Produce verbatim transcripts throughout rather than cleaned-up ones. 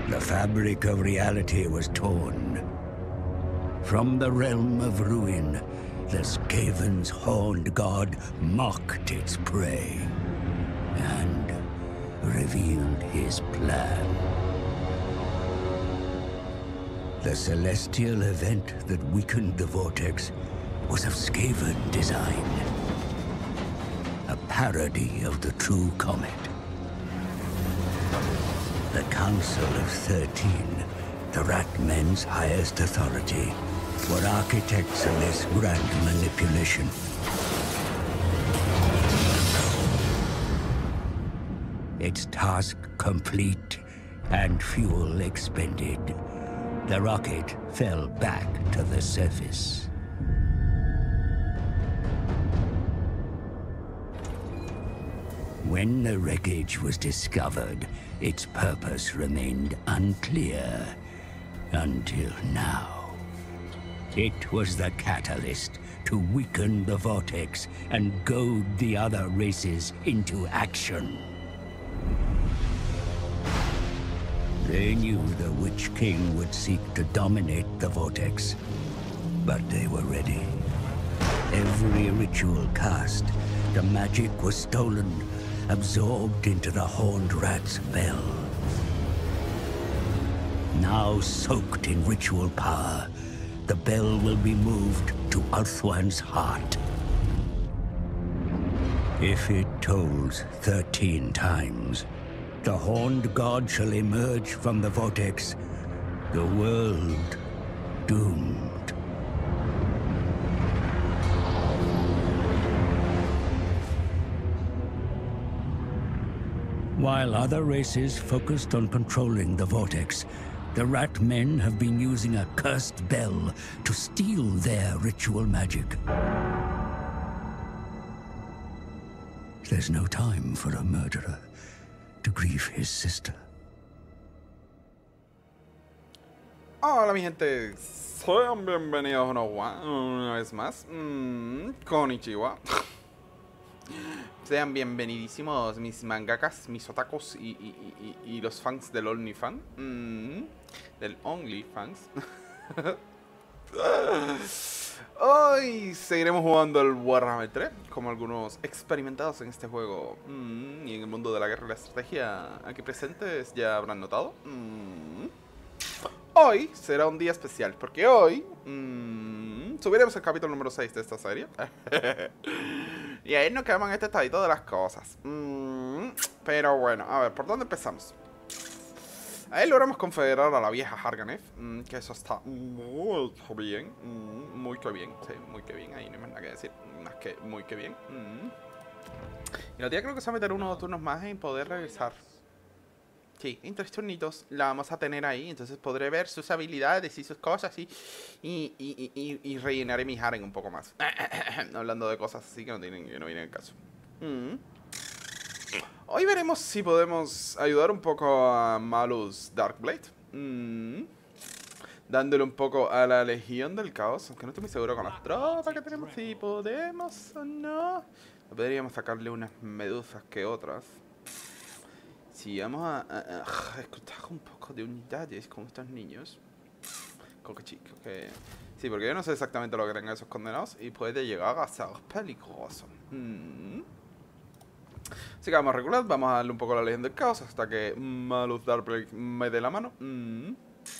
The fabric of reality was torn. From the realm of ruin, the Skaven's horned god mocked its prey and revealed his plan. The celestial event that weakened the Vortex was of Skaven design. A parody of the true comet. The Council of Thirteen, the Ratmen's highest authority, were architects of this grand manipulation. Its task complete and fuel expended, the rocket fell back to the surface. When the wreckage was discovered, its purpose remained unclear until now. It was the catalyst to weaken the Vortex and goad the other races into action. They knew the Witch King would seek to dominate the Vortex, but they were ready. Every ritual cast, the magic was stolen, absorbed into the Horned Rat's bell. Now soaked in ritual power, the bell will be moved to Ulthuan's heart. If it tolls thirteen times, the Horned God shall emerge from the Vortex, the world doomed. While other races focused on controlling the Vortex, the Rat Men have been using a cursed bell to steal their ritual magic. There's no time for a murderer to grieve his sister. Hola mi gente, sean bienvenidos una, una vez más, mm, konnichiwa. Sean bienvenidísimos mis mangakas, mis otakus y, y, y, y los fans del OnlyFans. Mm, del OnlyFans. Hoy seguiremos jugando el Warhammer tres, como algunos experimentados en este juego mm, y en el mundo de la guerra y la estrategia aquí presentes ya habrán notado. Mm, hoy será un día especial, porque hoy mm, subiremos el capítulo número seis de esta serie. Y ahí nos quedamos en este estadito de las cosas. Mm, pero bueno, a ver, ¿por dónde empezamos? Ahí logramos confederar a la vieja Harganeth, mm, que eso está muy bien, mm, muy que bien, sí, muy que bien, ahí no hay más nada que decir, más que muy que bien. Mm. Y la tía creo que se va a meter uno o dos turnos más en poder revisar. Sí, en tres turnitos la vamos a tener ahí, entonces podré ver sus habilidades y sus cosas y, y, y, y, y rellenaré mi Harem un poco más. Hablando de cosas así que no, tienen, que no vienen al caso. Mm. Hoy veremos si podemos ayudar un poco a Malus Darkblade. Mm. Dándole un poco a la Legión del Caos, aunque no estoy muy seguro con las tropas que tenemos si podemos o no. Podríamos sacarle unas medusas que otras. Si vamos a, a, a escuchar un poco de unidades con estos niños. Con que chicos, que... Sí, porque yo no sé exactamente lo que tengan esos condenados y puede llegar a ser peligroso. Mm. Así que vamos a regular, vamos a darle un poco a la Legión del Caos hasta que Malus Darkblade me dé la mano. Mm.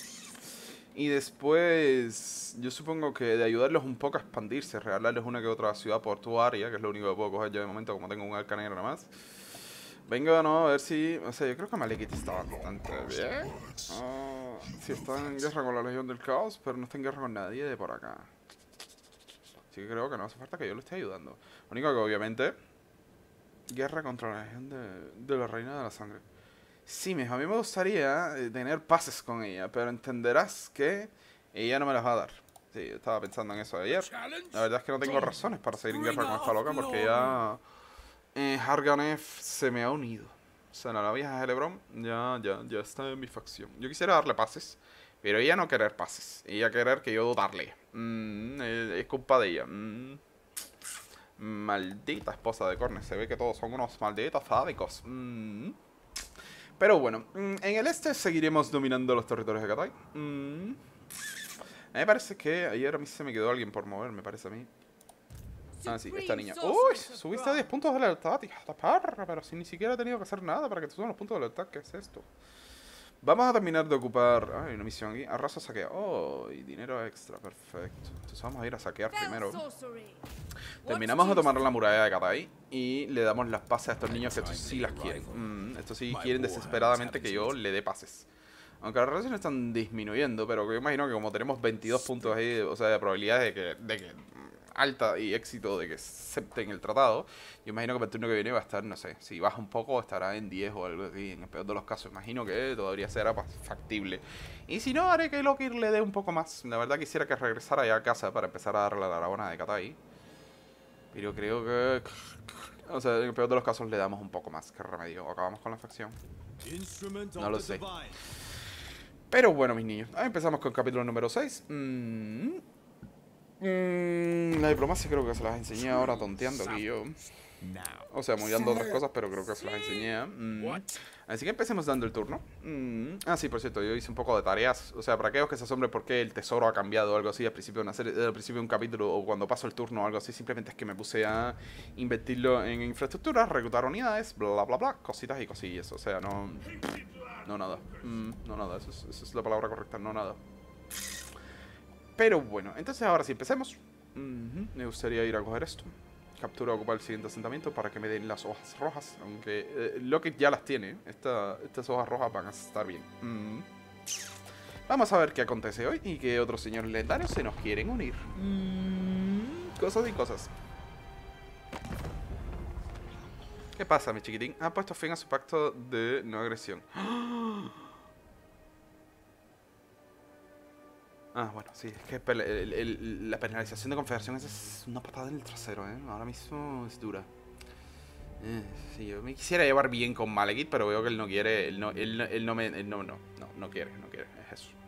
Y después, yo supongo que de ayudarlos un poco a expandirse, regalarles una que otra ciudad portuaria, que es lo único que puedo coger yo de momento, como tengo un arca negra nada más. Venga, no, a ver si... O sea, yo creo que Malekith está bastante bien. Uh, sí, está en guerra con la Legión del Caos, pero no está en guerra con nadie de por acá. Así que creo que no hace falta que yo le esté ayudando. Lo único que obviamente... Guerra contra la Legión de, de la Reina de la Sangre. Sí, mijo, a mí me gustaría tener pases con ella, pero entenderás que ella no me las va a dar. Sí, yo estaba pensando en eso de ayer. La verdad es que no tengo razones para seguir en guerra con esta loca porque ya... Eh, Harganeth se me ha unido. O sea, la vieja Helebron ya, ya, ya está en mi facción. Yo quisiera darle pases, pero ella no querer pases. Ella querer que yo darle. Mm, es, es culpa de ella. Mm. Maldita esposa de Corne. Se ve que todos son unos malditos sádicos. Mm. Pero bueno, en el este seguiremos dominando los territorios de Katai. Mm. A mí me parece que ayer a mí se me quedó alguien por mover, me parece a mí. Ah, sí, esta niña. ¡Uy! Subiste a diez puntos de lealtad, hija de perra. Pero si ni siquiera he tenido que hacer nada para que te suban los puntos de lealtad. ¿Qué es esto? Vamos a terminar de ocupar... Ah, hay una misión aquí. Arrasa saquea. Oh, y dinero extra. Perfecto. Entonces vamos a ir a saquear primero. Terminamos de tomar la muralla de Katai. Y le damos las pases a estos niños que estos sí las quieren. Mm, estos sí quieren desesperadamente que yo le dé pases. Aunque las relaciones están disminuyendo, pero yo imagino que como tenemos veintidós puntos ahí, o sea, de probabilidades de que, de que alta y éxito de que acepten el tratado, yo imagino que para el turno que viene va a estar, no sé, si baja un poco estará en diez o algo así, en el peor de los casos. Imagino que todavía será factible. Y si no, haré que Lokir le dé un poco más. La verdad quisiera que regresara ya a casa para empezar a darle la dragona de Katai. Pero creo que... O sea, en el peor de los casos le damos un poco más. ¿Qué remedio? ¿O acabamos con la facción? No lo sé. Pero bueno, mis niños, ahí empezamos con el capítulo número seis. Mm. Mm, la diplomacia creo que se las enseñé ahora tonteando aquí yo. O sea, muy dando otras cosas, pero creo que se las enseñé. Mm. Así que empecemos dando el turno. Mm. Ah, sí, por cierto, yo hice un poco de tareas. O sea, para aquellos que se asombren por qué el tesoro ha cambiado o algo así al principio de una serie, al principio de un capítulo o cuando paso el turno o algo así, simplemente es que me puse a invertirlo en infraestructura, reclutar unidades, bla bla bla, cositas y cosillas. O sea, no... No nada, mm, no nada, esa es, esa es la palabra correcta, no nada. Pero bueno, entonces ahora sí empecemos. Mm-hmm. Me gustaría ir a coger esto. Captura, ocupar el siguiente asentamiento para que me den las hojas rojas. Aunque eh, Lockett ya las tiene. Esta, estas hojas rojas van a estar bien. Mm. Vamos a ver qué acontece hoy y qué otros señores legendarios se nos quieren unir. Mm. Cosas y cosas. ¿Qué pasa, mi chiquitín? Ha puesto fin a su pacto de no agresión. Ah, bueno, sí, es que el, el, el, la penalización de confederación es una patada en el trasero, ¿eh? Ahora mismo es dura. Eh, sí, yo me quisiera llevar bien con Malekith, pero veo que él no quiere, él no, él, él no me, él no, no, no, no quiere, no quiere, es eso.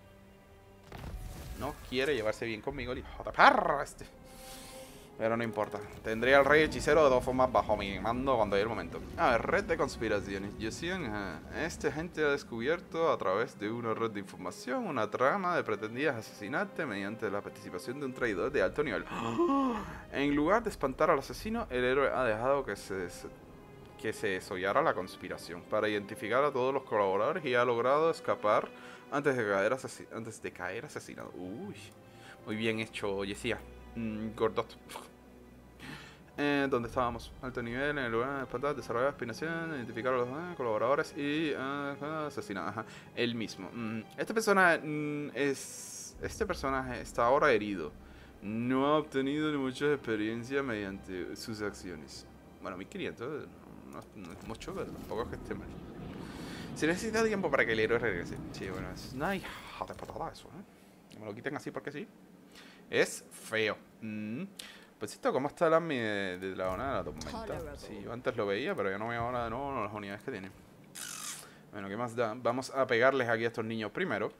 No quiere llevarse bien conmigo el hijo de perra este. Pero no importa. Tendría al rey hechicero de dos formas bajo mi mando cuando llegue el momento. A ver, red de conspiraciones. Yosian, este gente ha descubierto a través de una red de información una trama de pretendidas asesinarte mediante la participación de un traidor de alto nivel. En lugar de espantar al asesino, el héroe ha dejado que se, que se desollara la conspiración para identificar a todos los colaboradores y ha logrado escapar antes de caer, asesi antes de caer asesinado. Uy, muy bien hecho, Yesia. Mm, Gordot. Eh, ¿Dónde estábamos? Alto nivel, en el lugar de espantar, desarrollar aspiración, identificar a los eh, colaboradores y uh, asesinar. Ajá, él mismo. Mm, este personaje mm, es. Este personaje está ahora herido. No ha obtenido mucha experiencia mediante sus acciones. Bueno, mil quinientos no, no, no es mucho, pero tampoco es que esté mal. Se necesita tiempo para que el héroe regrese. Sí, bueno, es una hija de patada eso, ¿eh? No me lo quiten así porque sí. Es feo. Mm. Pues esto, ¿cómo está la de, de la zona de la tormenta? Sí, yo antes lo veía, pero yo no veo ahora de nuevo las unidades que tiene. Bueno, ¿qué más da? Vamos a pegarles aquí a estos niños primero.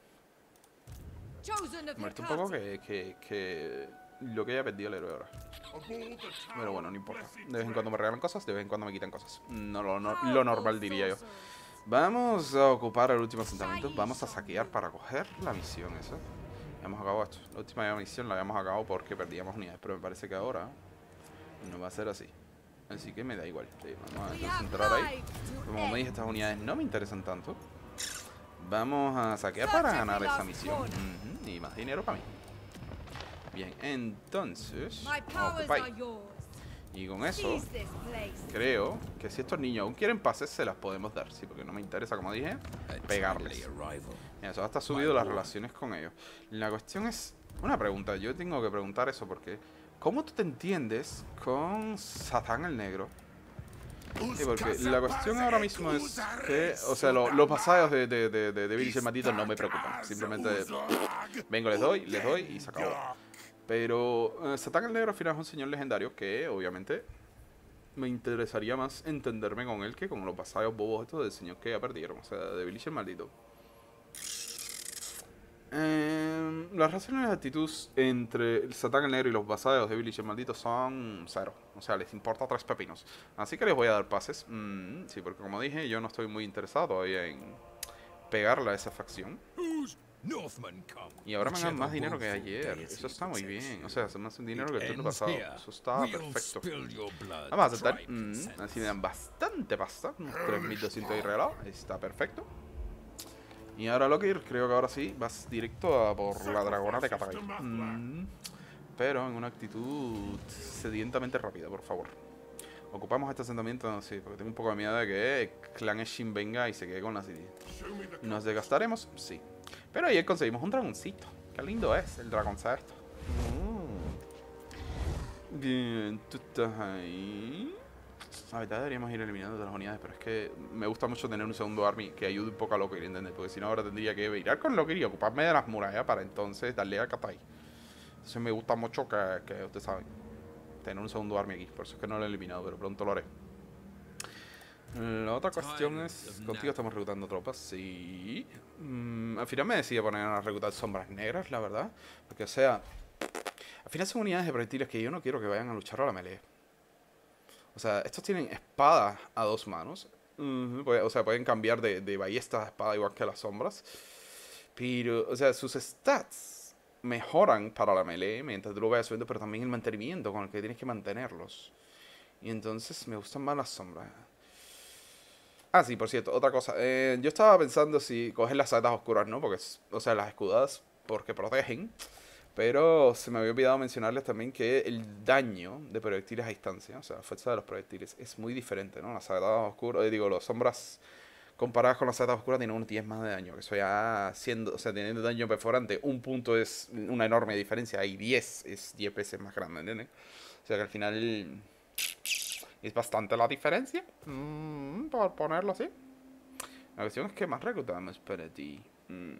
Me molesta un poco que, que, que lo que haya perdido el héroe ahora. Pero bueno, no importa. De vez en cuando me regalan cosas, de vez en cuando me quitan cosas. No, lo, no, lo normal diría yo. Vamos a ocupar el último asentamiento. Vamos a saquear para coger la misión esa. Hemos acabado esto. La última misión la habíamos acabado porque perdíamos unidades, pero me parece que ahora no va a ser así. Así que me da igual. Sí, vamos a entonces entrar ahí. Como me dije, estas unidades no me interesan tanto. Vamos a saquear para ganar esa misión. Uh-huh. Y más dinero para mí. Bien, entonces ocupáis. Y con eso creo que si estos niños aún quieren pases, se las podemos dar. Sí, porque no me interesa, como dije, pegarles. Mira, eso hasta ha subido las relaciones con ellos. La cuestión es... Una pregunta, yo tengo que preguntar eso porque... ¿Cómo tú te entiendes con Satán el Negro? Sí, porque la cuestión ahora mismo es que... O sea, lo, los pasados de, de, de, de, de Billy el Maldito no me preocupan. Simplemente vengo, les doy, les doy y se acabó. Pero uh, Satán el Negro al final es un señor legendario que obviamente me interesaría más entenderme con él que con los pasados bobos estos del señor que ya perdieron. O sea, de Billy el Maldito. Eh, las relaciones de actitud entre el Satán el Negro y los vasallos de Village el Maldito son cero. O sea, les importa tres pepinos. Así que les voy a dar pases. Mm, sí, porque como dije, yo no estoy muy interesado todavía en pegarle a esa facción. Y ahora me dan más dinero que ayer. Eso está muy bien. O sea, hace más dinero que el turno pasado. Eso está perfecto. Vamos a aceptar. Mm, así me dan bastante pasta. Unos tres mil doscientos y regalado. Está perfecto. Y ahora Lokir, creo que ahora sí, vas directo a por la dragona de Katai. Mm, pero en una actitud sedientamente rápida, por favor. Ocupamos este asentamiento, sí, porque tengo un poco de miedo de que el clan Shin venga y se quede con la City. ¿Nos desgastaremos? Sí. Pero ayer conseguimos un dragoncito. Qué lindo es el dragonza esto. Mm. Bien, tú estás ahí. La verdad deberíamos ir eliminando de las unidades, pero es que me gusta mucho tener un segundo army que ayude un poco a Lokir, ¿entiendes? Porque si no ahora tendría que virar con Lokir y ocuparme de las murallas para entonces darle a Katai. Entonces me gusta mucho que, que ustedes saben, tener un segundo army aquí, por eso es que no lo he eliminado, pero pronto lo haré. La otra cuestión es, contigo estamos reclutando tropas, sí. Mm, al final me decidí poner a reclutar sombras negras, la verdad. Porque o sea, al final son unidades de proyectiles que yo no quiero que vayan a luchar a la melee. O sea, estos tienen espadas a dos manos. Uh-huh. O sea, pueden cambiar de, de ballesta a espada igual que las sombras. Pero, o sea, sus stats mejoran para la melee mientras tú lo vayas subiendo, pero también el mantenimiento con el que tienes que mantenerlos. Y entonces me gustan más las sombras. Ah, sí, por cierto, otra cosa. Eh, yo estaba pensando si coger las saetas oscuras, ¿no? Porque, o sea, las escudadas, porque protegen. Pero se me había olvidado mencionarles también que el daño de proyectiles a distancia, o sea, la fuerza de los proyectiles, es muy diferente, ¿no? Las saetas oscuras, eh, digo, las sombras comparadas con las saetas oscuras tienen un diez más de daño. Que eso ya siendo, o sea, teniendo daño perforante, un punto es una enorme diferencia. Y diez es diez veces más grande, ¿entiendes? O sea que al final es bastante la diferencia. Mm, por ponerlo así. La cuestión es que más reclutamos para ti. Mm.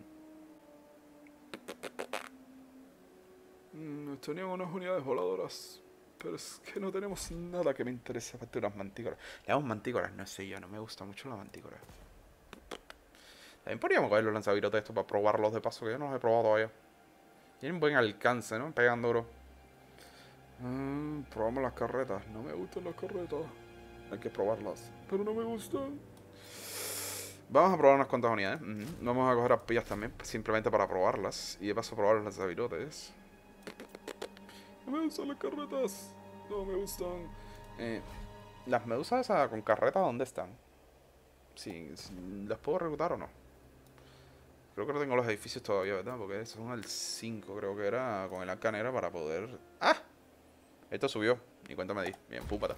Nos tenían unas unidades voladoras, pero es que no tenemos nada que me interese aparte de unas mantícoras. Le damos mantícoras, no sé yo, no me gusta mucho la mantícora. También podríamos coger los lanzavirotes estos para probarlos de paso, que yo no los he probado todavía. Tienen buen alcance, ¿no? Pegan duro. Mm, probamos las carretas. No me gustan las carretas. Hay que probarlas, pero no me gustan. Vamos a probar unas cuantas unidades. Uh-huh. Vamos a coger arpillas también, simplemente para probarlas. Y de paso probar los lanzavirotes. No me gustan las carretas. No me gustan. Eh, las medusas esas con carretas, ¿dónde están? Sí, ¿las puedo reclutar o no? Creo que no tengo los edificios todavía, ¿verdad? Porque son el cinco, creo que era, con el arcanera para poder... ¡Ah! Esto subió. Ni cuenta me di. Bien, púpata.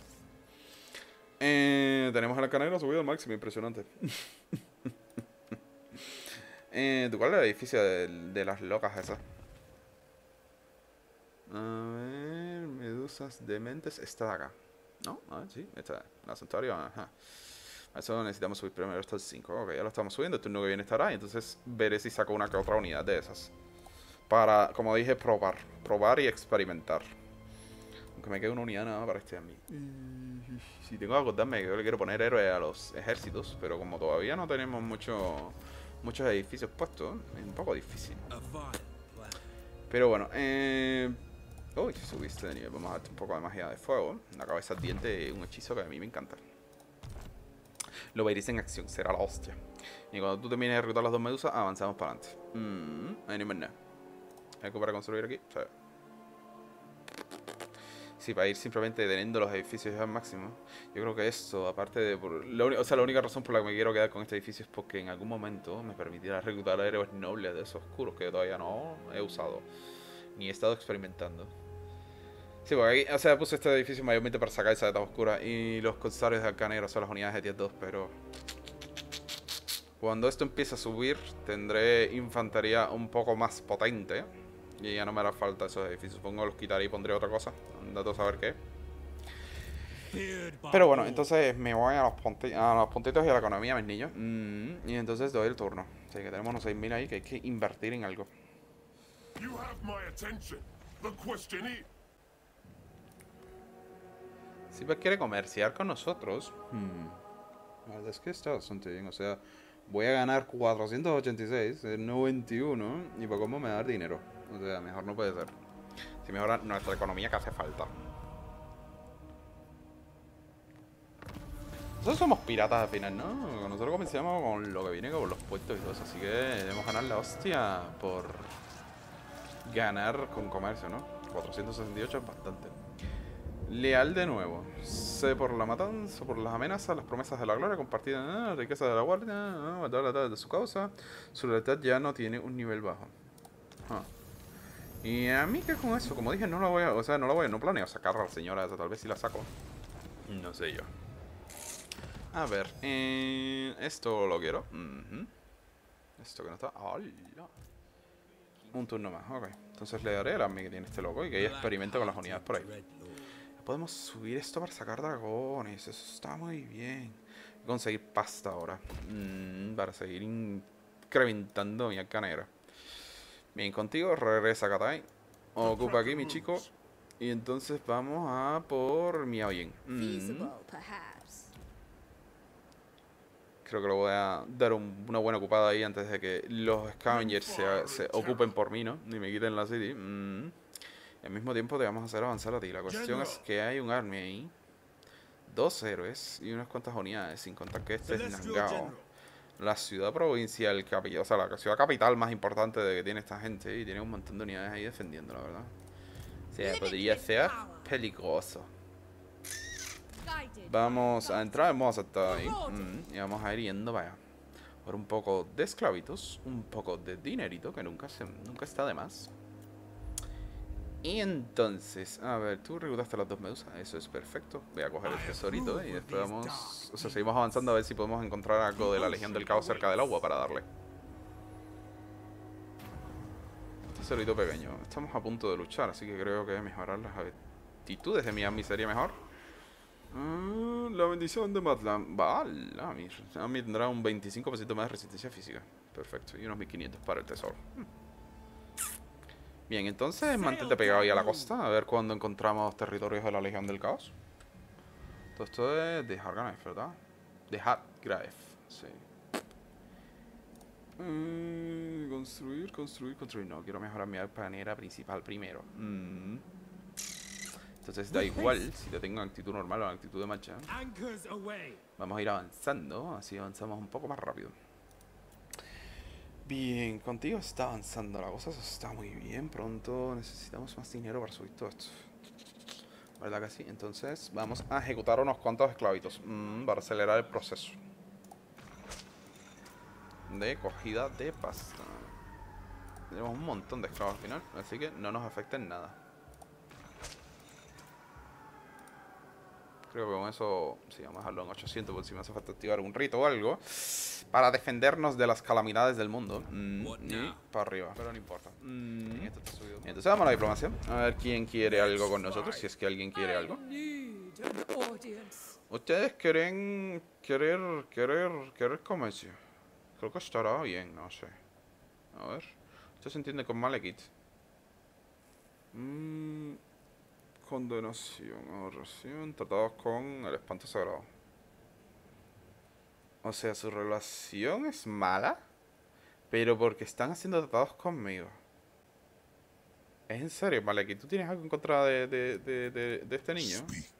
Eh, tenemos el arcanera subido al máximo, impresionante. eh, ¿Cuál es el edificio de, de las locas esas? A ver, medusas dementes. Esta de acá. ¿No? A ver, sí, esta. La santuario, ajá. Eso necesitamos subir primero hasta el cinco. Ok, ya lo estamos subiendo. El turno que viene estará. Y entonces veré si saco una que otra unidad de esas. Para, como dije, probar. Probar y experimentar. Aunque me quede una unidad nada para este a mí. Si tengo que acordarme que yo le quiero poner héroes a los ejércitos. Pero como todavía no tenemos mucho, muchos edificios puestos, es un poco difícil. Pero bueno, eh... uy, subiste de nivel. Vamos a darte un poco de magia de fuego. La cabeza ardiente, un hechizo que a mí me encanta. Lo veréis en acción, será la hostia. Y cuando tú termines de reclutar las dos medusas, avanzamos para adelante. Mmm, ahí no hay nada. Hay algo para construir aquí. Sí. Sí, para ir simplemente teniendo los edificios al máximo. Yo creo que esto, aparte de... Por, la, o sea, la única razón por la que me quiero quedar con este edificio es porque en algún momento me permitirá reclutar a héroes nobles de esos oscuros que todavía no he usado. Ni he estado experimentando. Sí, porque aquí, o sea, puse este edificio mayormente para sacar esa etapa oscura. Y los corsarios de Arcanero son las unidades de tier dos, pero... Cuando esto empiece a subir, tendré infantería un poco más potente. Y ya no me hará falta esos edificios. Supongo que los quitaré y pondré otra cosa. Andate a saber qué. Pero bueno, entonces me voy a los, punti a los puntitos y a la economía, mis niños. Mm, y entonces doy el turno. Así que tenemos unos seis mil ahí que hay que invertir en algo. Si quiere comerciar con nosotros. Hmm. La verdad es que está bastante bien. O sea, Voy a ganar cuatrocientos ochenta y seis, noventa y uno, y para cómo me va a dar dinero. O sea, mejor no puede ser. Si mejora nuestra economía que hace falta. Nosotros somos piratas al final, ¿no? Nosotros comenzamos con lo que viene con los puertos y todo eso. Así que debemos ganar la hostia por ganar con comercio, ¿no? cuatrocientos sesenta y ocho es bastante. Leal de nuevo. Sé por la matanza, por las amenazas, las promesas de la gloria compartida, la riqueza de la guardia, ¿no? De su causa. Su lealtad ya no tiene un nivel bajo. Ah. Y a mí que con eso, como dije, no la voy a, o sea, no la voy a, no planeo sacar a la señora esa, tal vez si la saco. No sé yo. A ver, eh, esto lo quiero. Uh-huh. Esto que no está. ¡Hola! Un turno más, ok. Entonces le daré el army que tiene este loco y que ella experimente con las unidades por ahí. Podemos subir esto para sacar dragones. Eso está muy bien. Conseguir pasta ahora. Mm, para seguir incrementando mi arcanera. Bien, contigo regresa Katai. Ocupa aquí mi chico. Y entonces vamos a por Miaoyin. Mm. Creo que lo voy a dar un, una buena ocupada ahí antes de que los scavengers se, se ocupen por mí, ¿no? Ni me quiten la city. Mm. Y al mismo tiempo te vamos a hacer avanzar a ti. La cuestión es que hay un army ahí. Dos héroes y unas cuantas unidades, sin contar que este es Nangao. La ciudad provincial, capital, o sea, la ciudad capital más importante de que tiene esta gente. Y tiene un montón de unidades ahí defendiendo, la verdad. O sea, podría ser peligroso. Vamos a entrar en modo aceptado ahí. Mm, y vamos a ir yendo para allá. Por un poco de esclavitos, un poco de dinerito, que nunca, se, nunca está de más. Y entonces, a ver, tú reclutaste las dos medusas, eso es perfecto. Voy a coger el tesorito y después vamos, o sea, seguimos avanzando a ver si podemos encontrar algo de la Legión del Caos cerca del agua para darle. Tesorito pequeño, estamos a punto de luchar, así que creo que mejorar las actitudes de Miami sería mejor. Uh, la bendición de Matlan. Vale, a mí, a mí tendrá un veinticinco por ciento más de resistencia física. Perfecto, y unos mil quinientos para el tesoro. Hmm. Bien, entonces mantente pegado ahí a la costa, a ver cuándo encontramos territorios de la Legión del Caos. Todo esto es de Hargrave, ¿verdad? De Hargrave, sí. Mm, construir, construir, construir. No, quiero mejorar mi arpanera principal primero. Mm. Entonces da igual si te tengo en actitud normal o en actitud de marcha. Vamos a ir avanzando, así avanzamos un poco más rápido. Bien, contigo está avanzando la cosa, eso está muy bien. Pronto necesitamos más dinero para subir todo esto. ¿Verdad que sí? Entonces vamos a ejecutar unos cuantos esclavitos mmm, para acelerar el proceso de cogida de pasta. Tenemos un montón de esclavos al final, así que no nos afecta en nada. Creo que con eso, sí, vamos a dejarlo en ochocientos por si me hace falta activar un rito o algo. Para defendernos de las calamidades del mundo. Mm, y para arriba, pero no importa. Mm. Entonces vamos a la diplomacia. A ver quién quiere algo con nosotros, si es que alguien quiere algo. Ustedes quieren, querer, querer, querer comercio. Creo que estará bien, no sé. A ver. Esto se entiende con Malekith. Mmm... Condenación, ahorración, tratados con el espanto sagrado. O sea, su relación es mala, pero porque están haciendo tratados conmigo. ¿Es en serio, Malekith? ¿Tú tienes algo en contra de, de, de, de, de este niño?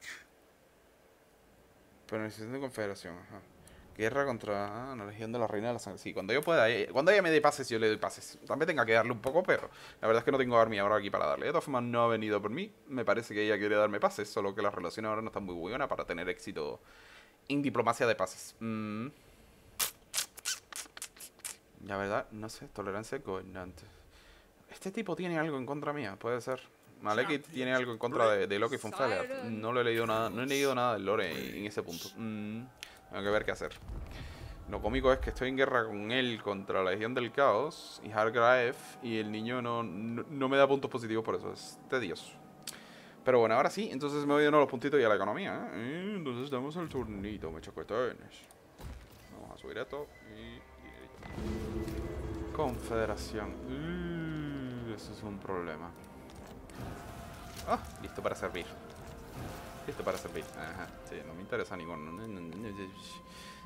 Pero necesito confederación, ajá. Guerra contra ah, la Legión de la Reina de la Sangre. Sí, cuando yo pueda, cuando ella me dé pases, yo le doy pases. También tenga que darle un poco, pero la verdad es que no tengo army ahora aquí para darle. De todas formas, no ha venido por mí. Me parece que ella quiere darme pases, solo que las relaciones ahora no están muy buenas para tener éxito en diplomacia de pases. Mm. La verdad, no sé, tolerancia de gobernante. Este tipo tiene algo en contra mía, puede ser. Malekith tiene algo en contra de, de Loki von Feller. No lo he leído nada, no he leído nada del lore en ese punto. Mm. Tengo que ver qué hacer. Lo cómico es que estoy en guerra con él contra la Legión del Caos y Hargrave, y el niño no, no, no me da puntos positivos por eso, es tedioso. Pero bueno, ahora sí, entonces me voy a dar los puntitos y a la economía, ¿eh? Entonces damos el turnito, me chocotones. Vamos a subir esto y... Confederación. Uh, eso es un problema. Ah, listo para servir. Listo para servir. Ajá, sí, no me interesa ninguno.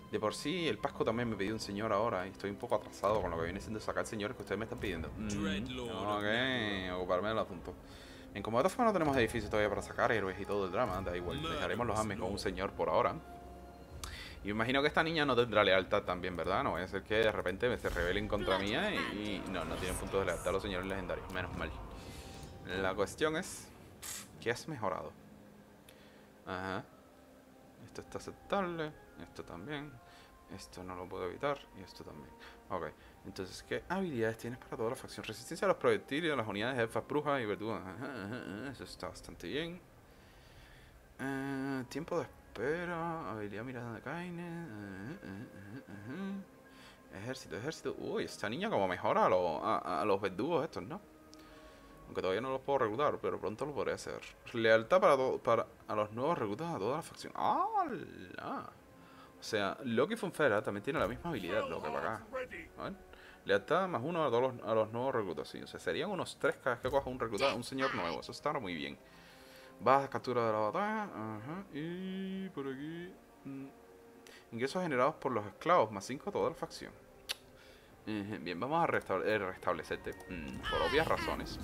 De por sí, el Pasco también me pidió un señor ahora y estoy un poco atrasado con lo que viene siendo sacar señores que ustedes me están pidiendo. Mm, ok, ocuparme del asunto. Bien, como de todas formas no tenemos edificios todavía para sacar héroes y todo el drama, da igual, dejaremos los ames con un señor por ahora. Y me imagino que esta niña no tendrá lealtad también, ¿verdad? No vaya a ser que de repente se rebelen contra mía y, y no, no tienen puntos de lealtad los señores legendarios, menos mal. La cuestión es, ¿qué has mejorado? Ajá. Esto está aceptable, esto también, esto no lo puedo evitar y esto también. Ok, entonces, ¿qué habilidades tienes para toda la facción? Resistencia a los proyectiles, a las unidades de elfas, brujas y verdugas. Eso está bastante bien. Uh, tiempo de espera, habilidad mirada de Kaine. Uh, uh, uh, uh. Ejército, ejército. Uy, esta niña como mejora a, lo, a, a los verdugos estos, ¿no? Aunque todavía no los puedo reclutar, pero pronto lo podré hacer. Lealtad para, para a los nuevos reclutas a toda la facción. ¡Ah! O sea, Loki Funfera también tiene la misma habilidad, lo que para acá. ¿Vale? Lealtad más uno a todos los, a los nuevos reclutas, sí. O sea, serían unos tres cada vez que coja un recluta, un señor nuevo. Eso está muy bien. Bajas captura de la batalla. Ajá. Y por aquí. Mm. Ingresos generados por los esclavos, más cinco a toda la facción. Bien, vamos a restable restablecerte mm, por obvias razones.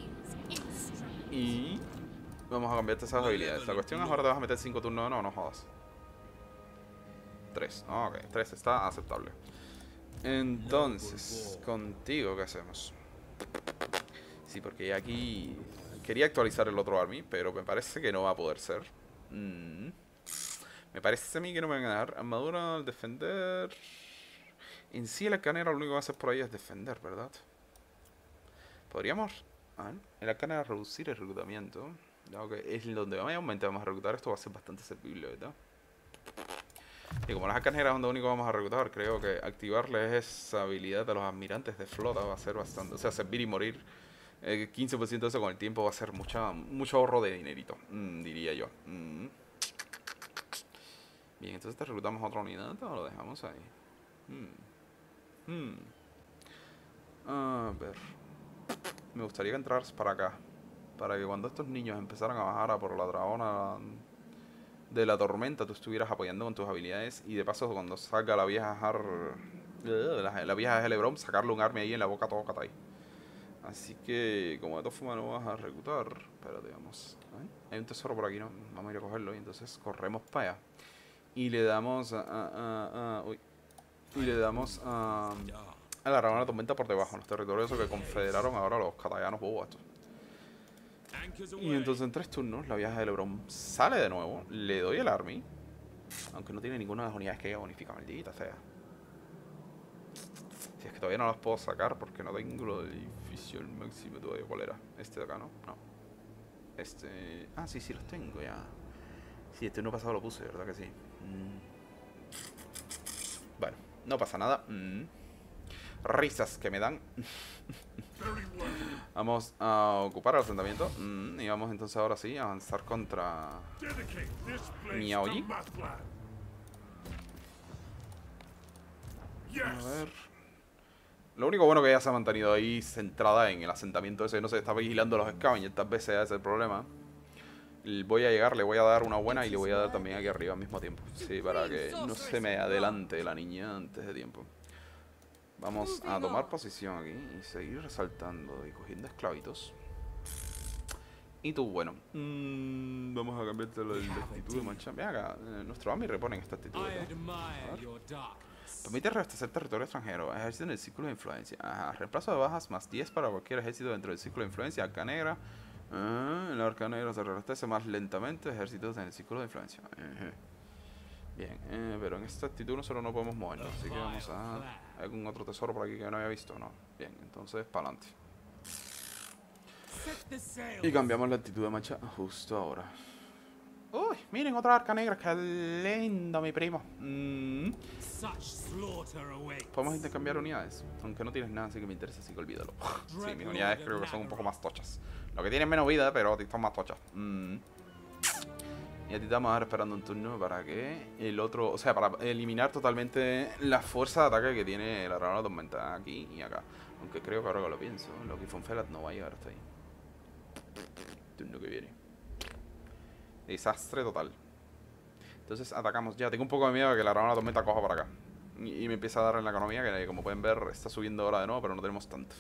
Y vamos a cambiarte esas habilidades. La cuestión es ahora te vas a meter cinco turnos. No, no jodas. tres. Ok, tres está aceptable. Entonces, contigo, ¿qué hacemos? Sí, porque aquí quería actualizar el otro army, pero me parece que no va a poder ser. Mm. Me parece a mí que no me van a dar armadura al defender. En sí el arcanero lo único que va a hacer por ahí es defender, ¿verdad? Podríamos... Ah, el arcanero reducir el reclutamiento. Dado que es donde mayormente vamos a reclutar, esto va a ser bastante servible, ¿verdad? Y como las arcaneras son lo único que vamos a reclutar, creo que activarles esa habilidad a los admirantes de flota va a ser bastante... O sea, servir y morir. El quince por ciento de eso con el tiempo va a ser mucha, mucho ahorro de dinerito, mm, diría yo. Mm. Bien, entonces te reclutamos otra unidad o lo dejamos ahí. Mm. Hmm. A ver. Me gustaría que entraras para acá. Para que cuando estos niños empezaran a bajar a por la dragona de la tormenta, tú estuvieras apoyando con tus habilidades. Y de paso, cuando salga la vieja Har... La, la vieja Helebron, sacarle un arma ahí en la boca todo catai. Así que, como de todas formas no vas a reclutar. Espérate, vamos. ¿Eh? Hay un tesoro por aquí, ¿no? Vamos a ir a cogerlo y entonces corremos para allá. Y le damos a... a, a, a uy. Y le damos a, a la Dragona Tormenta por debajo, en los territorios que confederaron ahora los catallanos bobos estos. Y entonces en tres turnos la vieja de Lebron sale de nuevo, le doy el army, aunque no tiene ninguna de las unidades que ella bonifica, maldita sea. Si es que todavía no las puedo sacar porque no tengo lo del edificio máximo todavía. ¿Cuál era? Este de acá, ¿no? No. Este... Ah, sí, sí los tengo ya. Sí, este no pasado lo puse, ¿verdad que sí? Mm. Bueno. No pasa nada. Mm. Risas que me dan. Vamos a ocupar el asentamiento. Mm. Y vamos entonces ahora sí a avanzar contra Miaoyi. A ver. Lo único bueno que ella se ha mantenido ahí centrada en el asentamiento ese. No se está vigilando los scavengers. Estas veces ese es el problema. Voy a llegar, le voy a dar una buena y le voy a dar también aquí arriba al mismo tiempo. Sí, para que no se me adelante la niña antes de tiempo. Vamos a tomar posición aquí y seguir resaltando y cogiendo esclavitos. Y tú, bueno, mmm, vamos a cambiarte la actitud de mancha. Ve acá, eh, nuestro Ami repone en esta actitud, ¿no? Permite reabastecer territorio extranjero. Ejército en el círculo de influencia. Ajá, reemplazo de bajas más diez para cualquier ejército dentro del círculo de influencia. Arca negra. Ah, el arca negra se reabastece más lentamente. Ejércitos en el círculo de influencia. Uh-huh. Bien, eh, pero en esta actitud nosotros no podemos movernos. Así que vamos a... ¿Hay algún otro tesoro por aquí que no había visto? No. Bien, entonces para adelante. Y cambiamos la actitud de marcha justo ahora. Uy, miren, otra arca negra. Qué lindo, mi primo. Mm. Podemos intercambiar unidades. Aunque no tienes nada, así que me interesa, así que olvídalo. Sí, mis unidades creo que son un poco más tochas. Lo que tienen menos vida, pero son más tochas. Mm. Y a ti te vamos a dar esperando un turno para que el otro... O sea, para eliminar totalmente la fuerza de ataque que tiene la Dragona Tormenta aquí y acá. Aunque creo que ahora que lo pienso, Loki Fonfelat no va a llegar hasta ahí. Turno que viene. Desastre total. Entonces atacamos. Ya, tengo un poco de miedo de que la Ramona tormenta coja para acá. Y, y me empieza a dar en la economía, que como pueden ver está subiendo ahora de nuevo, pero no tenemos tanto.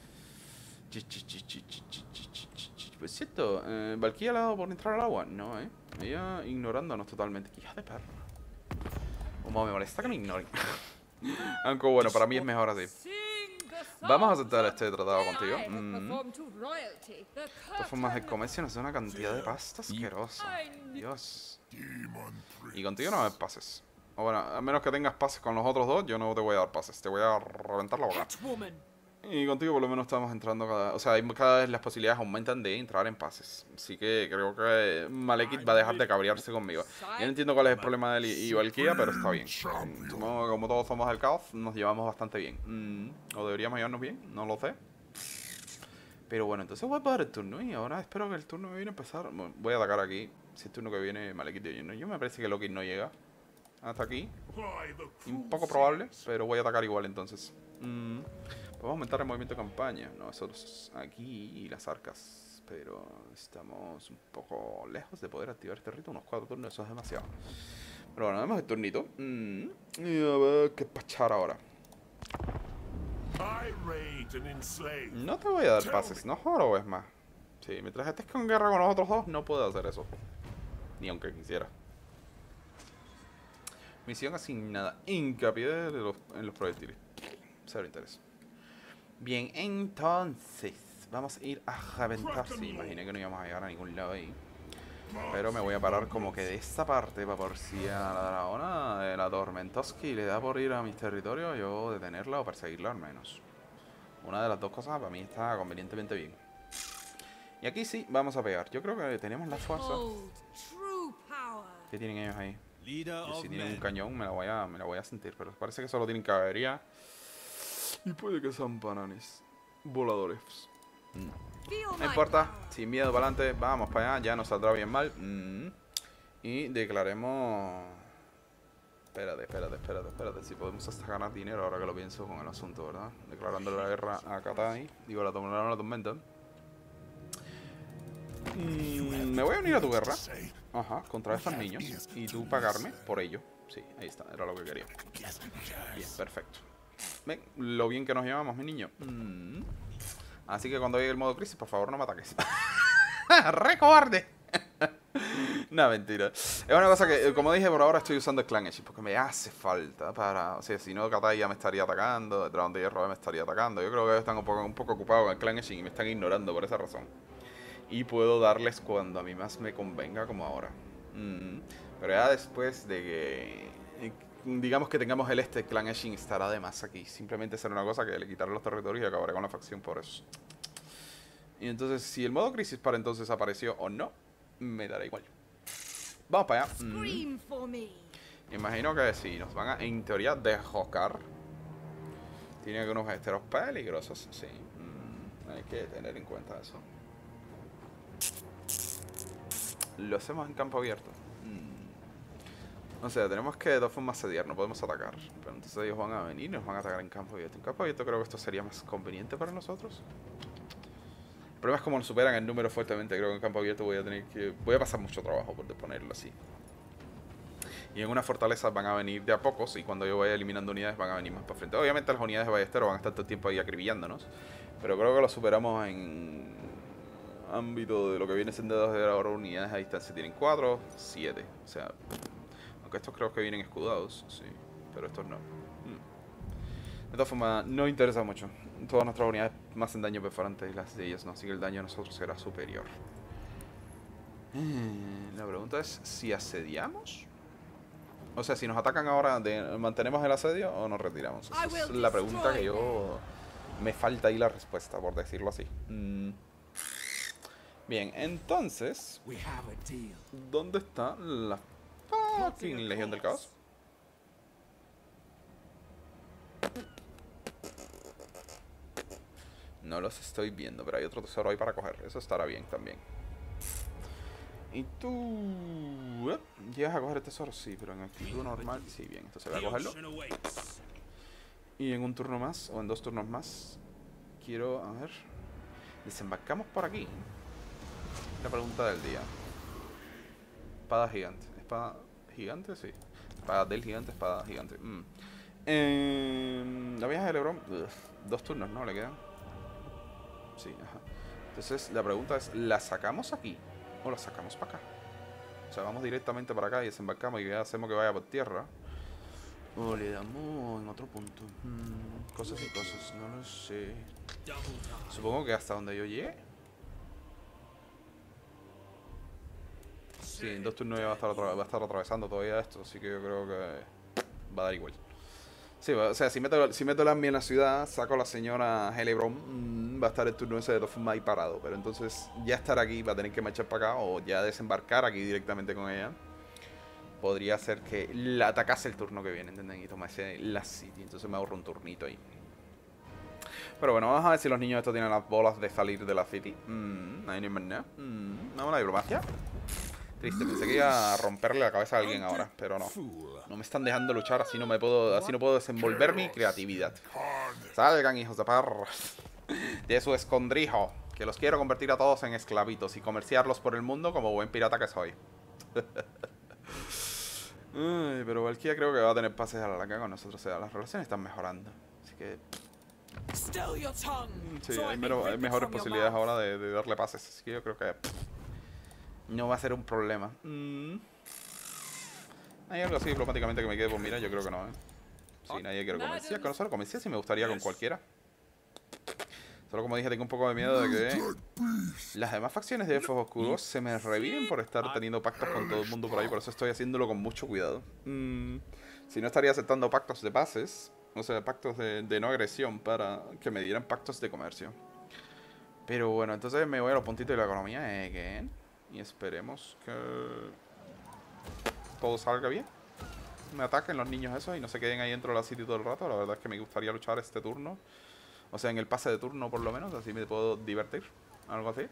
Pues cierto, eh, ¿Valkyria le ha dado por entrar al agua? No, eh. Ella ignorándonos totalmente. Hija de perra. Como me molesta que me ignoren. Aunque bueno, para mí es mejor así. Vamos a aceptar este tratado contigo. Mm. Estas formas de comercio nos da una cantidad de pasta asquerosa. Dios. Y contigo no me pases. O bueno, a menos que tengas pases con los otros dos, yo no te voy a dar pases. Te voy a reventar la boca. Y contigo por lo menos estamos entrando cada... O sea, cada vez las posibilidades aumentan de entrar en pases. Así que creo que Malekith va a dejar de cabrearse conmigo. Yo no entiendo cuál es el problema de él y Valkyria, pero está bien. Como, como todos somos del caos, nos llevamos bastante bien. Mm, o deberíamos llevarnos bien, no lo sé. Pero bueno, entonces voy a parar el turno y ahora espero que el turno que viene a empezar. Bueno, voy a atacar aquí. Si el turno que viene Malekith de lleno. Yo me parece que Loki no llega hasta aquí. Un poco probable, pero voy a atacar igual entonces. Mm. Vamos a aumentar el movimiento de campaña. No, nosotros aquí y las arcas. Pero estamos un poco lejos de poder activar este rito. Unos cuatro turnos, eso es demasiado. Pero bueno, vemos el turnito. Mm. Y a ver qué pachar ahora. No te voy a dar pases, no jorobes más. Sí, mientras estés con guerra con los otros dos, no puedo hacer eso. Ni aunque quisiera. Misión asignada. Hincapié de los, en los proyectiles. Cero interés. Bien, entonces vamos a ir a reventar. Sí, imaginé que no íbamos a llegar a ningún lado ahí. Pero me voy a parar como que de esta parte para por si a la dragona de la Tormentoski le da por ir a mis territorios, yo detenerla o perseguirla al menos. Una de las dos cosas para mí está convenientemente bien. Y aquí sí, vamos a pegar. Yo creo que tenemos la fuerza. ¿Qué tienen ellos ahí? Yo, si tienen un cañón me la, voy a, me la voy a sentir, pero parece que solo tienen caballería. Y puede que sean bananes voladores. Mm. No importa, sin miedo para adelante, vamos para allá, ya nos saldrá bien mal. Mm. Y declaremos... Espérate, espérate, espérate, espérate. Si podemos hasta ganar dinero ahora que lo pienso con el asunto, ¿verdad? Declarando la guerra a Katai. Digo, la tomaron la tormenta. Mm, me voy a unir a tu guerra. Ajá, contra estos niños. Y tú pagarme por ello. Sí, ahí está, era lo que quería. Bien, perfecto. Ven, lo bien que nos llevamos, mi niño. Mm. Así que cuando llegue el modo crisis, por favor, no me ataques. ¡Re cobarde! No, mentira. Es una cosa que, como dije, por ahora estoy usando el Clan Edge porque me hace falta para... O sea, si no, Katai ya me estaría atacando, el Dragón de Hierro me estaría atacando. Yo creo que están un poco, un poco ocupados con el Clan Edge y me están ignorando por esa razón. Y puedo darles cuando a mí más me convenga, como ahora. Mm. Pero ya después de que... digamos que tengamos el este, Clan Eshin estará de más aquí. Simplemente será una cosa que le quitaré los territorios y acabaré con la facción por eso. Y entonces, si el modo crisis para entonces apareció o no, me dará igual. Vamos para allá. Mm. Imagino que sí, nos van a, en teoría, derrocar. Tiene algunos esteros peligrosos, sí. Mm. Hay que tener en cuenta eso. Lo hacemos en campo abierto. Mm. O sea, tenemos que de todas formas asediar, no podemos atacar. Pero entonces ellos van a venir y nos van a atacar en campo abierto. En campo abierto creo que esto sería más conveniente para nosotros. El problema es como nos superan el número fuertemente. Creo que en campo abierto voy a tener que... Voy a pasar mucho trabajo por ponerlo así. Y en una fortaleza van a venir de a pocos. Y cuando yo vaya eliminando unidades van a venir más para frente. Obviamente las unidades de ballesteros van a estar todo el tiempo ahí acribillándonos. Pero creo que lo superamos en... ámbito de lo que viene siendo de ahora unidades a distancia. Tienen cuatro, siete. O sea... Estos creo que vienen escudados, sí, pero estos no. Mm. De todas formas, no interesa mucho. Todas nuestras unidades más hacen daño perforante y las de ellas no, así que el daño a nosotros será superior. Mm. La pregunta es, ¿si asediamos? O sea, si nos atacan ahora, de, ¿mantenemos el asedio o nos retiramos? Esa es la pregunta que yo... Me falta ahí la respuesta, por decirlo así. Mm. Bien, entonces... ¿Dónde está la... fucking Legión del Caos? No los estoy viendo, pero hay otro tesoro ahí para coger. Eso estará bien también. ¿Y tú? ¿Eh? ¿Llegas a coger el tesoro? Sí, pero en actitud normal. Sí, bien, entonces voy a cogerlo. Y en un turno más, o en dos turnos más, quiero, a ver, desembarcamos por aquí. La pregunta del día. Espada gigante. Espada gigante, sí. Espada del gigante, espada gigante. Mm. Eh, la vieja de Lebron, ugh, dos turnos, ¿no? Le quedan. Sí, ajá. Entonces la pregunta es, ¿la sacamos aquí o la sacamos para acá? O sea, vamos directamente para acá y desembarcamos y hacemos que vaya por tierra. O le damos en otro punto. Hmm, cosas y cosas, no lo sé. Supongo que hasta donde yo llegue. Sí, en dos turnos ya va a estar, va a estar atravesando todavía esto, así que yo creo que va a dar igual. Sí, o sea, si meto, si meto el Army en la ciudad, saco a la señora Helebron, mmm, va a estar el turno ese de todas formas ahí parado. Pero entonces ya estar aquí va a tener que marchar para acá o ya desembarcar aquí directamente con ella. Podría ser que la atacase el turno que viene, ¿entienden? Y tomase la City, entonces me ahorro un turnito ahí. Pero bueno, vamos a ver si los niños estos tienen las bolas de salir de la City. Mmm, ahí no hay más nada. Mmm, vamos a la diplomacia. Triste, pensé que iba a romperle la cabeza a alguien ahora, pero no. No me están dejando luchar, así no me puedo, así no puedo desenvolver mi creatividad. Salgan, hijos de perros, de su escondrijo, que los quiero convertir a todos en esclavitos y comerciarlos por el mundo como buen pirata que soy. Ay, pero Valkyria creo que va a tener pases a la larga con nosotros, o sea, las relaciones están mejorando. Así que... sí, hay, mero, hay mejores posibilidades ahora de, de darle pases, así que yo creo que... no va a ser un problema. Mm. ¿Hay algo así diplomáticamente que me quede por mirar? Yo creo que no, ¿eh? Sí, nadie quiere comerciar. Con nosotros comerciar sí me gustaría con cualquiera. Solo como dije, tengo un poco de miedo de que las demás facciones de Elfos Oscuros se me reviven por estar teniendo pactos con todo el mundo por ahí. Por eso estoy haciéndolo con mucho cuidado. Mm. Si no, estaría aceptando pactos de pases. O sea, pactos de, de no agresión para que me dieran pactos de comercio. Pero bueno, entonces me voy a los puntitos de la economía. Again. Y esperemos que todo salga bien. Me ataquen los niños esos y no se queden ahí dentro de la City todo el rato. La verdad es que me gustaría luchar este turno. O sea, en el pase de turno por lo menos. Así me puedo divertir. Algo así.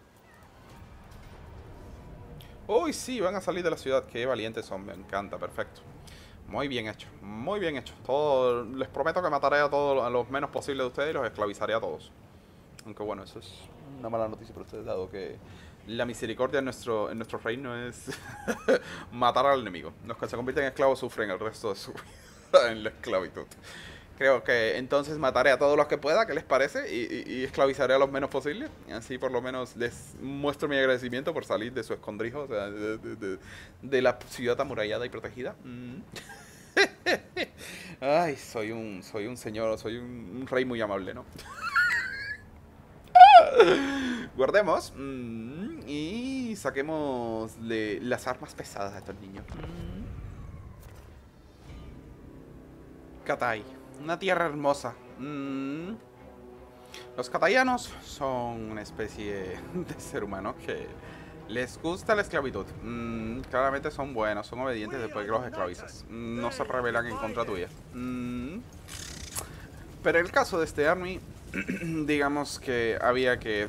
Uy, sí, van a salir de la ciudad. Qué valientes son. Me encanta, perfecto. Muy bien hecho. Muy bien hecho. Todo, les prometo que mataré a todos, a los menos posibles de ustedes y los esclavizaré a todos. Aunque bueno, eso es una mala noticia para ustedes, dado que la misericordia en nuestro, en nuestro reino es matar al enemigo. Los que se convierten en esclavos sufren el resto de su vida en la esclavitud. Creo que entonces mataré a todos los que pueda, ¿qué les parece? Y, y, y esclavizaré a los menos posibles. Así por lo menos les muestro mi agradecimiento por salir de su escondrijo, o sea, de, de, de, de la ciudad amurallada y protegida. Mm. Ay, soy un, soy un señor, soy un, un rey muy amable, ¿no? Guardemos mm, y saquemos de las armas pesadas a estos niños. Mm. Katai, una tierra hermosa. Mm. Los katayanos son una especie de ser humano que les gusta la esclavitud. Mm, claramente son buenos, son obedientes después que los esclavizas. No se rebelan en contra tuya. Mm. Pero en el caso de este army, digamos que había que...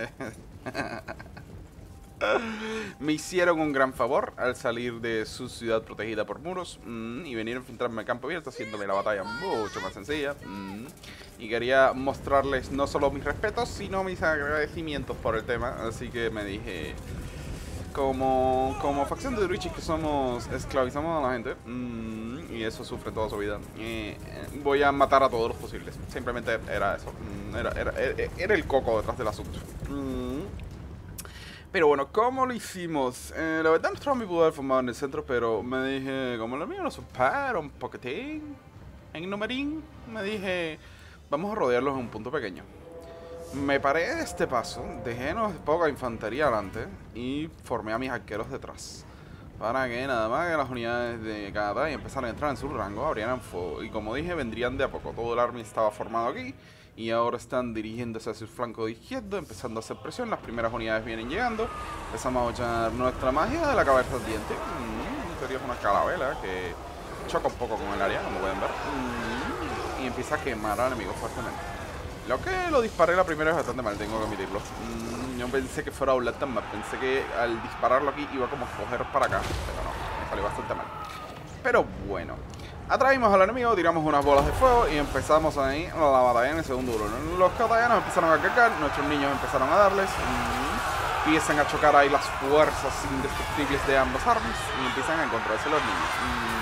me hicieron un gran favor al salir de su ciudad protegida por muros mmm, y venir a infiltrarme en campo abierto, haciéndome la batalla mucho más sencilla. Mmm, y quería mostrarles no solo mis respetos, sino mis agradecimientos por el tema. Así que me dije, como, como facción de Druichis que somos, esclavizamos a la gente mmm, y eso sufre toda su vida. Eh, voy a matar a todos los posibles. Simplemente era eso. Mmm, era, era, era, era el coco detrás del asunto. Mmm. Pero bueno, ¿cómo lo hicimos? Eh, la verdad nuestro amigo pudo haber formado en el centro, pero me dije, como lo mío lo supera un poquitín en numerín, me dije, vamos a rodearlos en un punto pequeño. Me paré de este paso, dejé poca infantería adelante y formé a mis arqueros detrás. Para que nada más que las unidades de Katai empezaran a entrar en su rango, abrieran fuego. Y como dije, vendrían de a poco. Todo el army estaba formado aquí. Y ahora están dirigiéndose hacia el flanco de izquierdo, empezando a hacer presión. Las primeras unidades vienen llegando. Empezamos a echar nuestra magia de la caverna ardiente. Mm, en teoría es una carabela que choca un poco con el área, como pueden ver. Mm, y empieza a quemar al enemigo fuertemente. Lo que lo disparé la primera es bastante mal, tengo que admitirlo. Mm, yo pensé que fuera a volar tan mal. Pensé que al dispararlo aquí iba como a coger para acá. Pero no, me salió bastante mal. Pero bueno. Atraímos al enemigo, tiramos unas bolas de fuego y empezamos ahí la batalla en el segundo turno. Los katayanos empezaron a cacar, nuestros niños empezaron a darles. empiezan a chocar ahí las fuerzas indestructibles de ambas armas y empiezan a encontrarse los niños.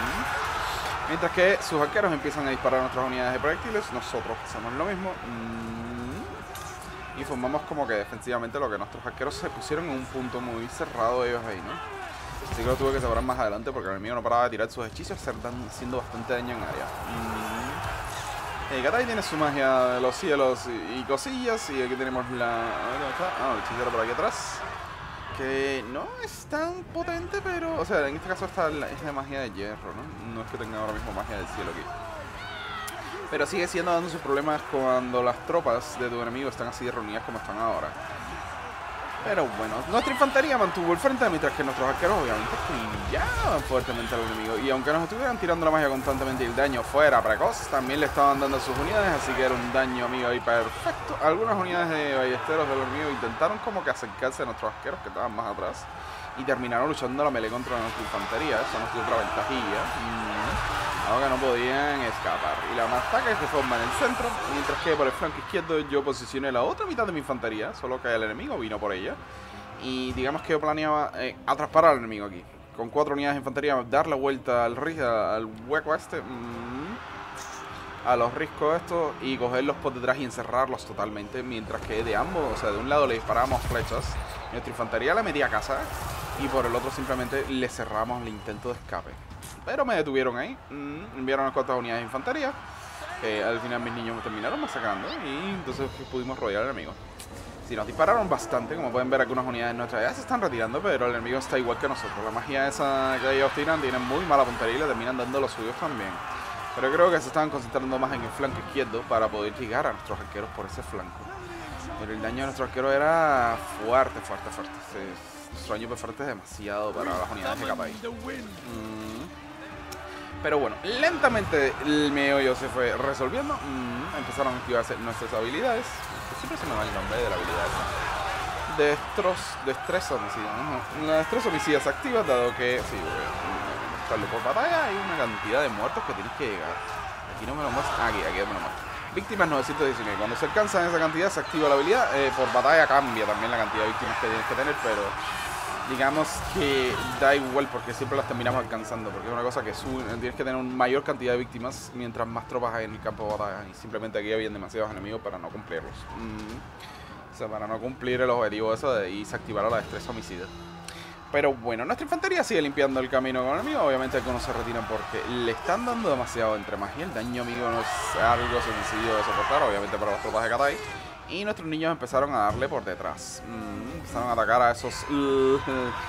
Mm. Mientras que sus arqueros empiezan a disparar nuestras unidades de proyectiles, nosotros hacemos lo mismo. Mm. Y formamos como que defensivamente lo que nuestros arqueros se pusieron en un punto muy cerrado ellos ahí, ¿no? Así que lo tuve que separar más adelante porque el enemigo no paraba de tirar sus hechizos, haciendo bastante daño en área. Mm. Eh, Katai tiene su magia de los cielos y, y cosillas. Y aquí tenemos la... ¿Dónde está? Ah, el hechicero por aquí atrás. Que no es tan potente, pero... O sea, en este caso está la, es la magia de hierro, ¿no? No es que tenga ahora mismo magia del cielo aquí. Pero sigue siendo dando sus problemas cuando las tropas de tu enemigo están así de reunidas como están ahora. Pero bueno, nuestra infantería mantuvo el frente, mientras que nuestros arqueros obviamente pillaban fuertemente al enemigo. Y aunque nos estuvieran tirando la magia constantemente y el daño fuera precoz, también le estaban dando a sus unidades, así que era un daño, amigo, ahí perfecto. Algunas unidades de ballesteros del enemigo intentaron como que acercarse a nuestros arqueros que estaban más atrás y terminaron luchando la melee contra nuestra infantería. Eso nos dio otra ventajilla. Mm. Ahora no podían escapar. Y la masacre se forma en el centro, mientras que por el flanco izquierdo yo posicioné la otra mitad de mi infantería, solo que el enemigo vino por ella. Y digamos que yo planeaba eh, atrapar al enemigo aquí. Con cuatro unidades de infantería, dar la vuelta al, al hueco este, mmm, a los riscos estos, y cogerlos por detrás y encerrarlos totalmente. Mientras que de ambos, o sea, de un lado le disparábamos flechas, nuestra infantería la metía a casa, y por el otro simplemente le cerramos el intento de escape. Pero me detuvieron ahí, mm, enviaron unas cuantas unidades de infantería, que al final mis niños me terminaron masacrando, y entonces pudimos rodear al enemigo. Sí, nos dispararon bastante, como pueden ver algunas unidades nuestras ya se están retirando, pero el enemigo está igual que nosotros. La magia esa que ellos tiran tienen muy mala puntería y le terminan dando los suyos también. Pero creo que se estaban concentrando más en el flanco izquierdo para poder llegar a nuestros arqueros por ese flanco. Pero el daño de nuestros arqueros era fuerte, fuerte, fuerte. Sí, nuestro daño fuerte es demasiado para las unidades de Katai. Mm. Pero bueno, lentamente el meollo se fue resolviendo. Mm, empezaron a activarse nuestras habilidades. Siempre se me va el nombre de la habilidad esa. Destros, destreza homicida. ¿No? La destreza homicida se activa dado que... Sí, voy a por batalla hay una cantidad de muertos que tienes que llegar. Aquí no me lo muestro. Aquí, aquí me lo muestro. Víctimas novecientos diecinueve. Cuando se alcanzan esa cantidad se activa la habilidad. Eh, por batalla cambia también la cantidad de víctimas que tienes que tener, pero... digamos que da igual porque siempre las terminamos alcanzando, porque es una cosa que sube, tienes que tener una mayor cantidad de víctimas mientras más tropas hay en el campo de batalla, y simplemente aquí habían demasiados enemigos para no cumplirlos. Mm. O sea, para no cumplir el objetivo eso de y se activara la destreza homicida. Pero bueno, nuestra infantería sigue limpiando el camino con el enemigo. Obviamente algunos se retiran porque le están dando demasiado entre magia. El daño amigo no es algo sencillo de soportar, obviamente para las tropas de Katai. Y nuestros niños empezaron a darle por detrás. Mm, empezaron a atacar a esos... Uh,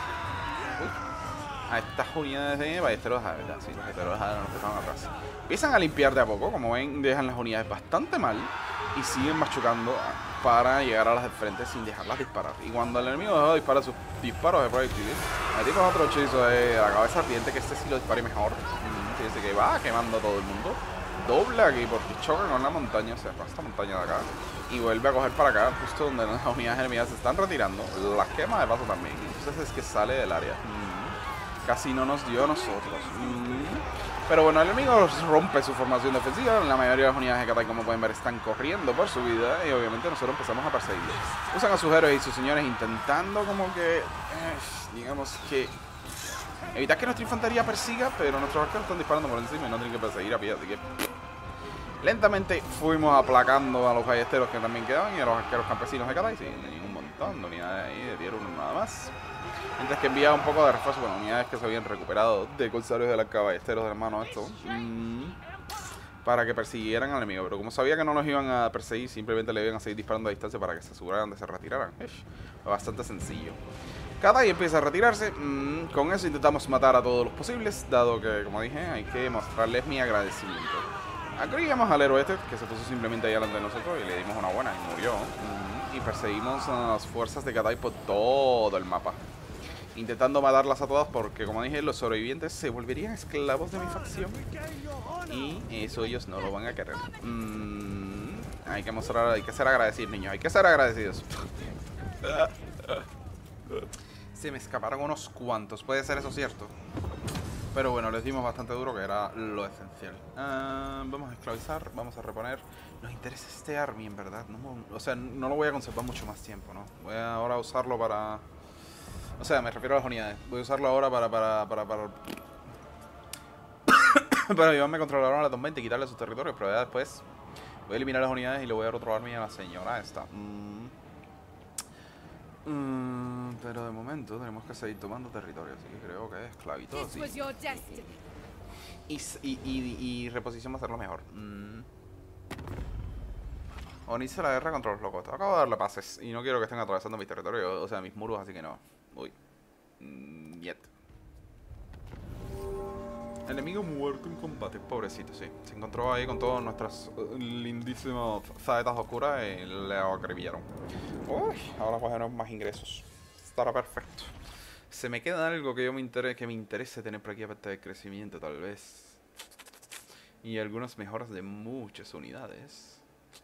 a estas unidades de ballesteros de verdad. Sí, los ballesteros de los que estaban atrás. Empiezan a limpiar de a poco. Como ven, dejan las unidades bastante mal. Y siguen machucando para llegar a las del frente sin dejarlas disparar. Y cuando el enemigo dejó de disparar sus disparos de proyectiles, metimos otro hechizo de la cabeza ardiente, que este sí lo dispare mejor. Mm, fíjense que va quemando a todo el mundo. Dobla aquí porque choca con la montaña, o sea, con esta montaña de acá. Y vuelve a coger para acá, justo donde las unidades enemigas se están retirando. Las quema de paso también. Entonces es que sale del área. Mm. Casi no nos dio a nosotros. Mm. Pero bueno, el enemigo rompe su formación defensiva. La mayoría de las unidades de Katai, como pueden ver, están corriendo por su vida. Y obviamente nosotros empezamos a perseguirlos. Usan a sus héroes y sus señores intentando como que... Eh, digamos que... evitar que nuestra infantería persiga, pero nuestros arqueros están disparando por encima y no tienen que perseguir a pie, así que... lentamente fuimos aplacando a los ballesteros que también quedaban y a los arqueros campesinos de Katai. Sí, tenían un montón de unidades ahí de tier uno nada más. Mientras que enviaba un poco de refuerzo con unidades que se habían recuperado de corsarios de la ballesteros de hermano esto. Mmm, para que persiguieran al enemigo. Pero como sabía que no los iban a perseguir, simplemente le iban a seguir disparando a distancia para que se aseguraran de se retiraran. Ish, bastante sencillo. Katai empieza a retirarse. Mmm, con eso intentamos matar a todos los posibles, dado que, como dije, hay que mostrarles mi agradecimiento. Agregamos al héroe este, que se puso simplemente ahí delante de nosotros, y le dimos una buena y murió. Mm, y perseguimos a las fuerzas de Katai por todo el mapa, intentando matarlas a todas porque, como dije, los sobrevivientes se volverían esclavos de mi facción. Y eso ellos no lo van a querer. Mm, hay que mostrar, hay que ser agradecidos, niños. Hay que ser agradecidos. Se me escaparon unos cuantos, puede ser eso cierto. Pero bueno, les dimos bastante duro, que era lo esencial. Uh, vamos a esclavizar, vamos a reponer. Nos interesa este army, en verdad. No, o sea, no lo voy a conservar mucho más tiempo, ¿no? Voy a ahora usarlo para... O sea, me refiero a las unidades. Voy a usarlo ahora para... Para, para, para... para llevarme contra la doscientos veinte y quitarle sus territorios. Pero ya después voy a eliminar las unidades y le voy a dar otro army a la señora esta. Mm. Mm, pero de momento tenemos que seguir tomando territorio, así que creo que esclavitud sí. y, y, y, y reposición va a ser lo mejor. mm. Unirse a la guerra contra los locos. Acabo de darle pases y no quiero que estén atravesando mis territorios, o sea, mis muros, así que no. Uy. Mm, yet. Enemigo muerto en combate, pobrecito, sí. Se encontró ahí con todas nuestras uh, lindísimas saetas oscuras y le acribillaron. Uy, ahora pues tenemos más ingresos. Estará perfecto. Se me queda algo que yo me interese, que me interese tener por aquí aparte de crecimiento, tal vez. Y algunas mejoras de muchas unidades.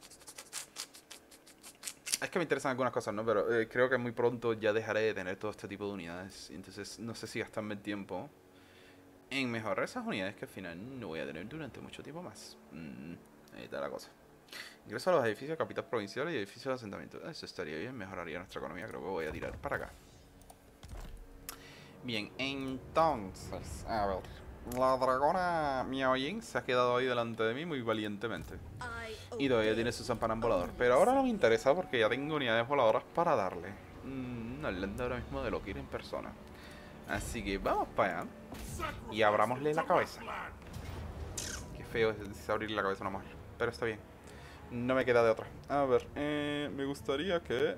Es que me interesan algunas cosas, ¿no? Pero eh, creo que muy pronto ya dejaré de tener todo este tipo de unidades. Entonces no sé si gastarme el tiempo en mejorar esas unidades que al final no voy a tener durante mucho tiempo más. Mm, ahí está la cosa. Ingreso a los edificios de capital provincial y edificios de asentamiento. Eso estaría bien, mejoraría nuestra economía. Creo que voy a tirar para acá. Bien, entonces, a ver. La dragona Miaoyin se ha quedado ahí delante de mí muy valientemente. Y todavía tiene su zamparán volador. Pero ahora no me interesa porque ya tengo unidades voladoras para darle. Mm, no, hablando ahora mismo de lo que ir en persona. Así que vamos para allá y abrámosle la cabeza. Qué feo es abrirle la cabeza a una mujer, pero está bien. No me queda de otra. A ver, eh, me gustaría que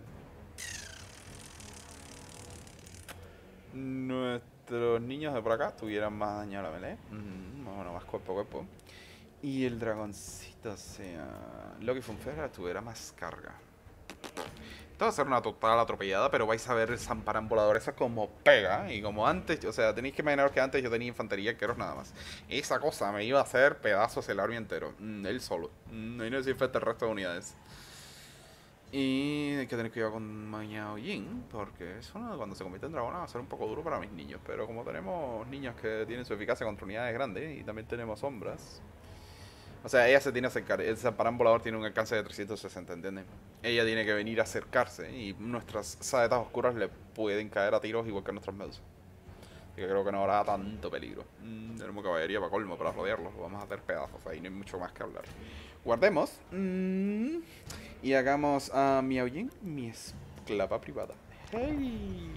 nuestros niños de por acá tuvieran más daño a la melee. Mm, bueno, más cuerpo a cuerpo. Y el dragoncito, o sea, Loki Funfera tuviera más carga. Esto va a ser una total atropellada, pero vais a ver el zamparán volador esa como pega. Y como antes, o sea, tenéis que imaginaros que antes yo tenía infantería arqueros nada más. Esa cosa me iba a hacer pedazos el army entero. Mm, él solo. Mm, y no decir el resto de unidades. Y hay que tener cuidado con Miaoyin, porque eso no, cuando se convierte en dragón va a ser un poco duro para mis niños. Pero como tenemos niños que tienen su eficacia contra unidades grandes y también tenemos sombras... O sea, ella se tiene que acercar. El zamparán volador tiene un alcance de trescientos sesenta, ¿entienden? Ella tiene que venir a acercarse y nuestras saetas oscuras le pueden caer a tiros igual que nuestras medusas. Así que creo que no habrá tanto peligro. Mm, tenemos caballería para colmo para rodearlos. Lo vamos a hacer pedazos. Ahí no hay mucho más que hablar. Guardemos. Mm, y hagamos a Miaoyin mi esclava privada. ¡Hey!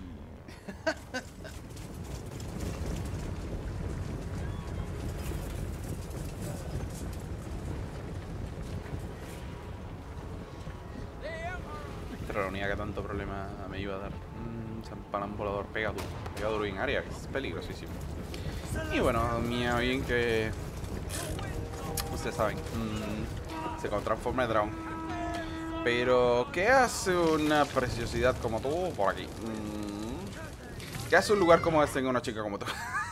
La unidad que tanto problema me iba a dar. Mmm, zamparán volador pega duro. Pega duro en área, que es peligrosísimo. Y bueno, mía bien que... Ustedes saben. Mmm, se transforma en dragón. Pero, ¿qué hace una preciosidad como tú por aquí? Mmm, ¿qué hace un lugar como este en una chica como tú?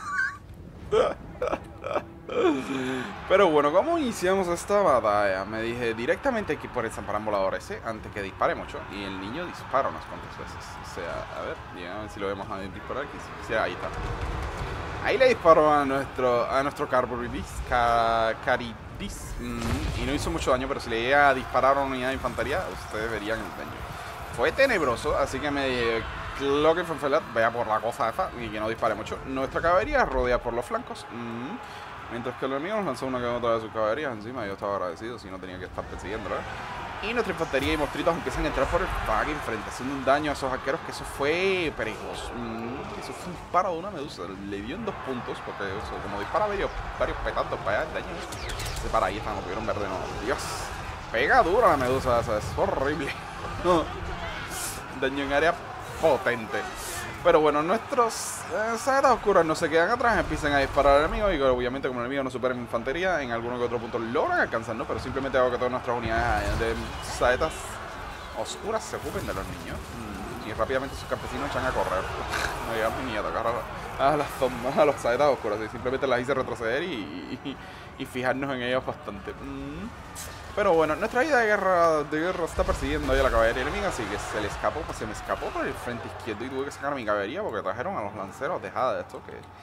Pero bueno, ¿cómo iniciamos esta batalla? Me dije directamente aquí por el zamparán volador ese antes que dispare mucho. Y el niño dispara unas cuantas veces. O sea, a ver, a ver si lo vemos a disparar aquí. Sí, ahí está. Ahí le disparó a nuestro a nuestro Carburidis, Caridis. Mm, y no hizo mucho daño, pero si le llega a disparar a una unidad de infantería, ustedes verían el daño. Fue tenebroso, así que me dije, Clock and Fanfelat, vaya por la cosa esa y que no dispare mucho. Nuestra caballería rodea por los flancos. Mm. Mientras que el enemigo nos lanzó una que otra de sus caballerías encima, yo estaba agradecido, si no tenía que estar persiguiéndolo. Y nuestra infantería y monstruitos empiezan a entrar por el fucking frente, haciendo un daño a esos arqueros que eso fue peligroso. Mm, eso fue un disparo de una medusa, le dio en dos puntos, porque eso, como dispara varios, varios petantos para allá, el daño se para ahí, están, lo tuvieron verde, no. Dios, pega duro la medusa esa, es horrible. Daño en área potente. Pero bueno, nuestros eh, saetas oscuras no se quedan atrás, empiezan a disparar al enemigo y obviamente como el enemigo no supera en infantería, en alguno que otro punto logran alcanzarnos, pero simplemente hago que todas nuestras unidades de saetas oscuras se ocupen de los niños. Mm, y rápidamente sus campesinos echan a correr. No llegamos ni a tocar a, a, las, a las saetas oscuras, y simplemente las hice retroceder y, y, y fijarnos en ellos bastante. Mm. Pero bueno, nuestra vida de guerra, de guerra está persiguiendo ahí a la caballería enemiga, así que se le escapó, pues se me escapó por el frente izquierdo y tuve que sacar a mi caballería porque trajeron a los lanceros. Dejada de esto, que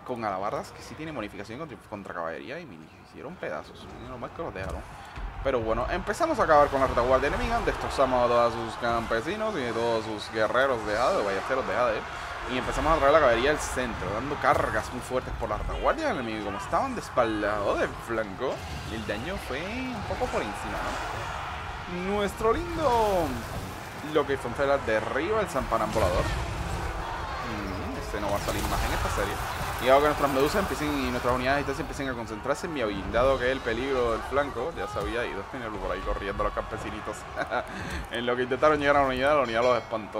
con alabardas que sí tiene bonificación contra, contra caballería y me hicieron pedazos. Lo más que los dejaron. Pero bueno, empezamos a acabar con la retaguardia enemiga. Destrozamos a todos sus campesinos y a todos sus guerreros de Jade, ballesteros de Jade. Y empezamos a traer la caballería al centro, dando cargas muy fuertes por la retaguardia del enemigo. Como estaban de espalda o de flanco, el daño fue un poco por encima, ¿no? Nuestro lindo Loki Fonfela derriba el Zampanán volador. Mm, este no va a salir más en esta serie. Y hago que nuestras medusas empiecen y nuestras unidades de distancia empiecen a concentrarse en mi Miaoyin, dado que el peligro del flanco ya se había ido. Tenerlo por ahí corriendo los campesinitos. En lo que intentaron llegar a la unidad, la unidad los espantó.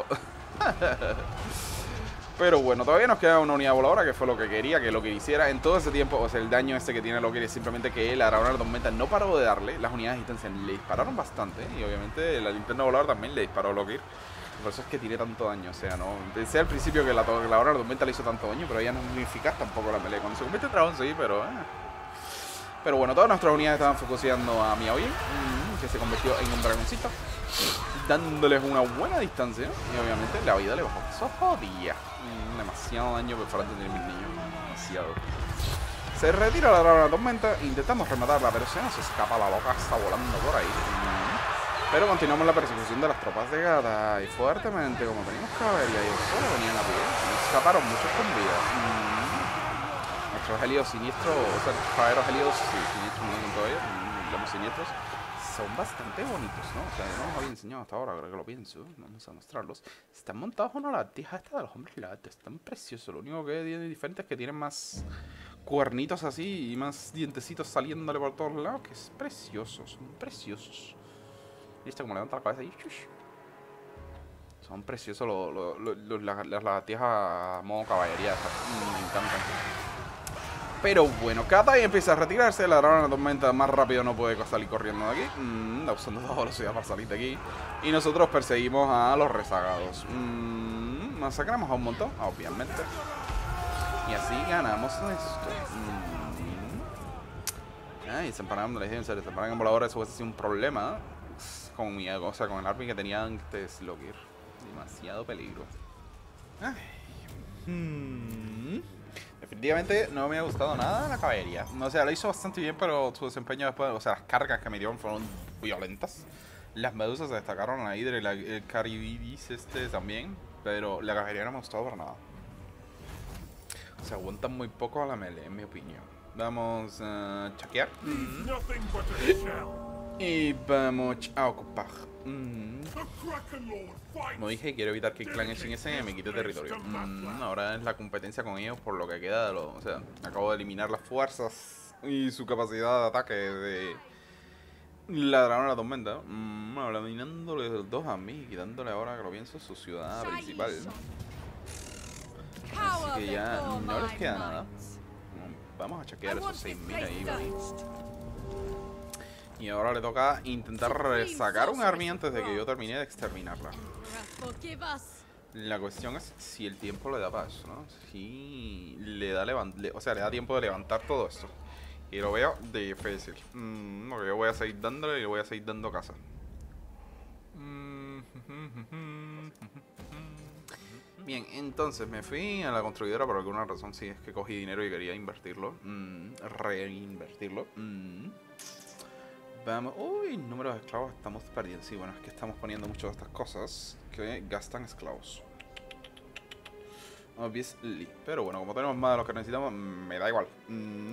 Pero bueno, todavía nos queda una unidad voladora, que fue lo que quería que Loki hiciera en todo ese tiempo. O sea, el daño ese que tiene Loki es simplemente que la Arauna de la Tormenta no paró de darle. Las unidades de distancia le dispararon bastante. Y obviamente la linterna voladora también le disparó a Loki. Por eso es que tiene tanto daño. O sea, no pensé al principio que la, la Arauna de la Tormenta le hizo tanto daño, pero ella no es eficaz tampoco la pelea. Cuando se convierte en dragón, sí, pero... Eh. Pero bueno, todas nuestras unidades estaban focuseando a Miaoyin, mmm, que se convirtió en un dragoncito, dándoles una buena distancia. Y obviamente la vida le bajó. Eso jodía. Mm, demasiado daño por falta de mis niños. Demasiado. Se retira la Arauna de la Tormenta. Intentamos rematarla, pero se nos escapa la loca. Está volando por ahí. Mm. Pero continuamos la persecución de las tropas de Gata. Y fuertemente, como teníamos caballería y solo venían a pie, nos escaparon muchos con vida. Mm. Nuestros helios siniestros, o sea, los caballeros helios sí, siniestros, no son todavía, los siniestros, son bastante bonitos, ¿no? O sea, no nos había enseñado hasta ahora, ahora que lo pienso, vamos a mostrarlos. Están montados en una latija esta de los hombres latas, están preciosos. Lo único que tiene diferente es que tienen más cuernitos así y más dientecitos saliéndole por todos lados, que es precioso, son preciosos. ¿Viste cómo levanta la cabeza ahí? Son preciosos los, los, los, los, las, las latijas a modo caballería, me encantan. Pero bueno, Katai empieza a retirarse. La Arauna de la Tormenta más rápido no puede salir corriendo de aquí. Mm, está usando toda velocidad para salir de aquí. Y nosotros perseguimos a los rezagados. Mm, masacramos a un montón, obviamente. Y así ganamos esto. Mm. Ay, se empanaron, les dije en serio, se empanaron en volador. Eso hubiese sido un problema con mi, o sea, con el army que tenía antes Loki. Demasiado peligro. Ay. Hmm. Definitivamente no me ha gustado nada la caballería. O sea, lo hizo bastante bien, pero su desempeño después, o sea, las cargas que me dieron fueron violentas. Las medusas se destacaron, la Hydra y la, el Caribidis este también, pero la caballería no me ha gustado para nada. O sea, aguantan muy poco a la melee, en mi opinión. Vamos a chequear. Mm. Y vamos a ocupar. Mm. Como dije, quiero evitar que el clan Shin S me quite territorio. Mm, ahora es la competencia con ellos por lo que queda de lo, o sea, acabo de eliminar las fuerzas y su capacidad de ataque de la Arauna de la Tormenta. Mm, eliminándoles los dos a mí y quitándole, ahora que lo pienso, su ciudad principal. Así que ya no les queda nada. Vamos a chequear esos seis mil ahí, ahí. Y ahora le toca intentar sacar un army antes de que yo termine de exterminarla. La cuestión es si el tiempo le da para eso, ¿no? Si le da levant le, o sea, le da tiempo de levantar todo esto. Y lo veo difícil. Mm, porque yo voy a seguir dándole y le voy a seguir dando casa. Bien, entonces me fui a la construidora por alguna razón. Sí, es que cogí dinero y quería invertirlo. Mm, reinvertirlo. Mm. Vamos. Uy, número de esclavos estamos perdiendo. Sí, bueno, es que estamos poniendo muchas de estas cosas que gastan esclavos. Obviously. Pero bueno, como tenemos más de lo que necesitamos, me da igual. Mm.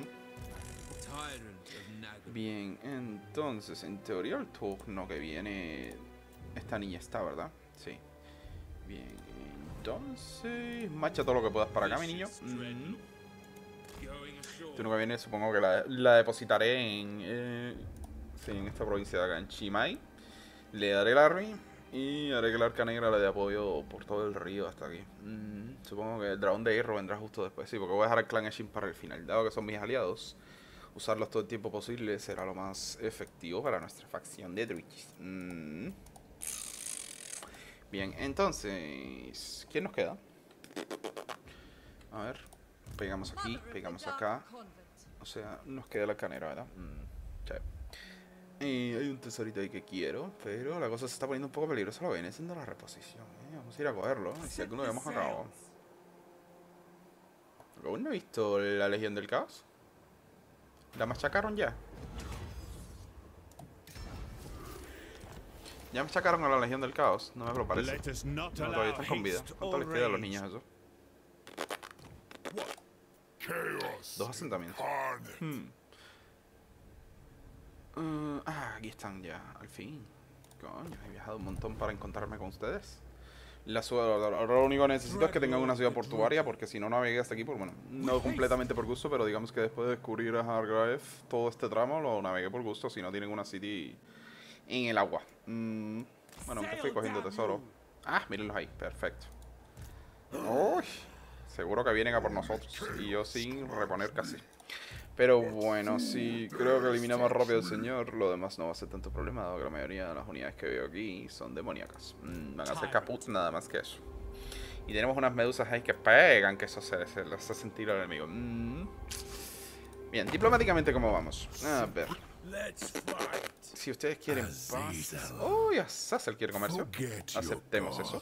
Bien, entonces, en teoría el turno que viene... Esta niña está, ¿verdad? Sí. Bien, entonces... Marcha todo lo que puedas para acá, mi niño. Mm. El turno que viene supongo que la, la depositaré en... Eh, sí, en esta provincia de acá, en Chimay. Le daré el army y haré que la arca negra le dé apoyo por todo el río hasta aquí. Mm, supongo que el dragón de hierro vendrá justo después. Sí, porque voy a dejar el clan Eshin para el final. Dado que son mis aliados, usarlos todo el tiempo posible será lo más efectivo para nuestra facción de Druids. Mm. Bien, entonces, ¿quién nos queda? A ver, pegamos aquí, pegamos acá. O sea, nos queda la canera, ¿verdad? Mm, sí. Y hay un tesorito ahí que quiero, pero la cosa se está poniendo un poco peligrosa. Lo viene siendo la reposición, ¿eh? Vamos a ir a cogerlo. Y si alguno lo hemos acabado. Aún no he visto la Legión del Caos. ¿La machacaron ya? Ya machacaron a la Legión del Caos. No me lo parece. No, todavía están con vida. ¿Cuánto les queda a los niños eso? Dos asentamientos. Hmm. Uh, ah, aquí están ya, al fin. Coño, he viajado un montón para encontrarme con ustedes. La ahora lo único que necesito es que tengan una ciudad portuaria, porque si no navegué hasta aquí, por, bueno, no completamente por gusto, pero digamos que después de descubrir a Hargrave, todo este tramo lo navegué por gusto, si no tienen una city en el agua. Mm, bueno, aunque estoy cogiendo tesoro. Ah, mírenlos ahí, perfecto. Uy, seguro que vienen a por nosotros, y yo sin reponer casi. Pero bueno, si creo que eliminamos rápido al señor, lo demás no va a ser tanto problema, dado que la mayoría de las unidades que veo aquí son demoníacas. Mm, van a ser caput nada más que eso. Y tenemos unas medusas ahí que pegan, que eso se, se les hace sentir al enemigo. Mm. Bien, diplomáticamente, ¿cómo vamos? A ver. Si ustedes quieren paz... Uy, Azazel quiere comercio. Aceptemos eso.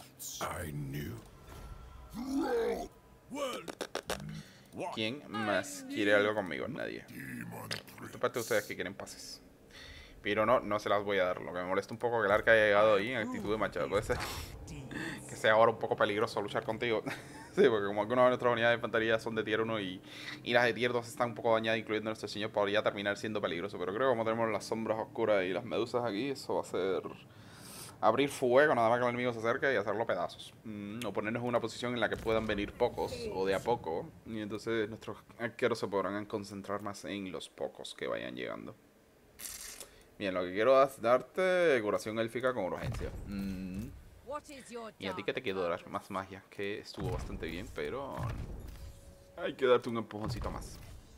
¿Quién más quiere algo conmigo? Nadie. Esta parte de ustedes que quieren pases. Pero no, no se las voy a dar. Lo que me molesta un poco es que el arca haya llegado ahí en actitud de machado. Puede ser que sea ahora un poco peligroso luchar contigo. Sí, porque como algunas de nuestras unidades de infantería son de tier uno y, y las de tier dos están un poco dañadas, incluyendo nuestro señor, podría terminar siendo peligroso. Pero creo que como tenemos las sombras oscuras y las medusas aquí, eso va a ser... abrir fuego nada más que el enemigo se acerque y hacerlo pedazos. Mm, o ponernos en una posición en la que puedan venir pocos, o de a poco. Y entonces nuestros arqueros se podrán concentrar más en los pocos que vayan llegando. Bien, lo que quiero es darte curación élfica con urgencia. Mm. Y a ti que te quiero dar más magia, que estuvo bastante bien, pero hay que darte un empujoncito más.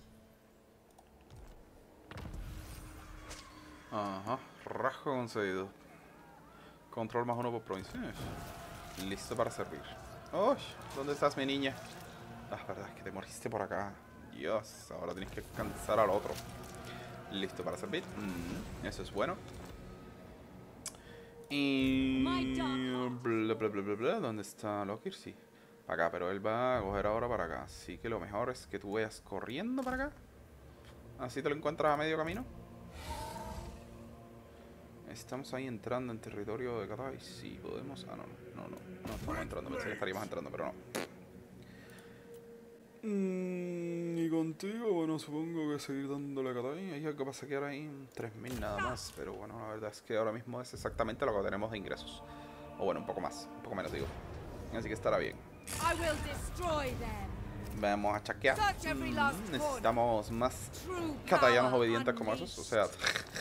Ajá, rasgo concedido. Control más uno por provincia. Listo para servir. ¡Uy! ¿Dónde estás, mi niña? Ah, verdad, es que te moriste por acá. Dios, ahora tienes que cansar al otro. Listo para servir. Mm, eso es bueno. Y... Bla, bla, bla, bla, bla. ¿Dónde está Lokir? Sí. Para acá, pero él va a coger ahora para acá. Así que lo mejor es que tú vayas corriendo para acá. Así te lo encuentras a medio camino. Estamos ahí entrando en territorio de Katai. Sí, podemos... Ah, no, no, no, no estamos entrando. Pensé que estaríamos entrando, pero no. Mm, y contigo, bueno, supongo que seguir dándole a Katai. Hay algo para saquear ahí, tres mil nada más. Pero bueno, la verdad es que ahora mismo es exactamente lo que tenemos de ingresos. O bueno, un poco más, un poco menos digo. Así que estará bien. Vamos a chaquear. Mm, necesitamos más katayanos obedientes como esos. O sea...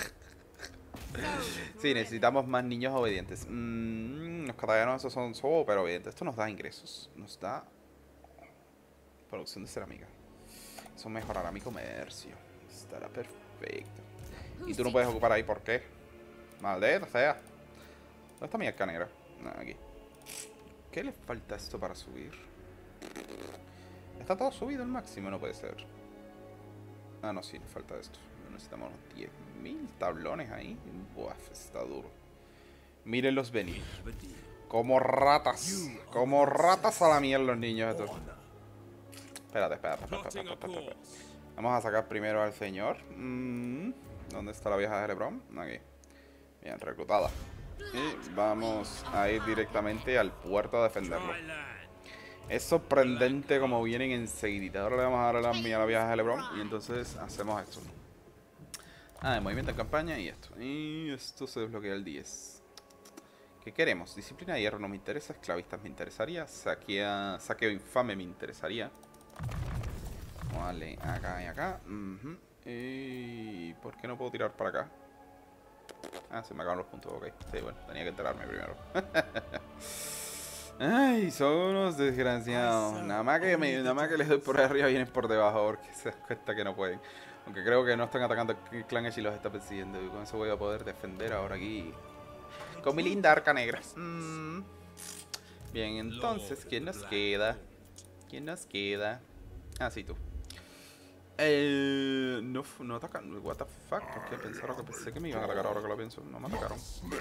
sí, necesitamos más niños obedientes. Mm, los katayanos esos son súper obedientes. Esto nos da ingresos. Nos da producción de cerámica. Eso mejorará mi comercio. Estará perfecto. Y tú no puedes ocupar ahí, ¿por qué? Maldita sea. ¿Dónde está mi arca negra? No, aquí. ¿Qué le falta a esto para subir? Está todo subido al máximo, no puede ser. Ah, no, sí, le falta esto. Necesitamos unos diez mil tablones ahí. Buah, está duro. Mírenlos venir. Como ratas. Como ratas a la mierda los niños estos. Espérate, espérate, espérate, espérate, espérate, espérate. Vamos a sacar primero al señor. Mm, ¿dónde está la vieja de Lebron? Aquí. Bien, reclutada. Y vamos a ir directamente al puerto a defenderlo. Es sorprendente como vienen enseguida. Ahora le vamos a dar a la, mía, a la vieja de Lebron. Y entonces hacemos esto. Ah, el movimiento en campaña y esto. Y esto se desbloquea el diez. ¿Qué queremos? Disciplina de hierro no me interesa. Esclavistas me interesaría. Saquea, saqueo infame me interesaría. Vale, acá y acá. Uh-huh. ¿Y por qué no puedo tirar para acá? Ah, se me acaban los puntos. Ok, sí, bueno, tenía que enterarme primero. Ay, son unos desgraciados. Nada más que, me, nada más que les doy por arriba, vienen por debajo porque se dan cuenta que no pueden. Aunque creo que no están atacando el clan Echi, los está persiguiendo. Y con eso voy a poder defender ahora aquí con mi linda arca negra. Mm. Bien, entonces, ¿quién nos queda? ¿Quién nos queda? Ah, sí, tú. Eh, no, no atacan. What the fuck? Porque pensaron que pensé que me iban a atacar ahora que lo pienso. No me atacaron.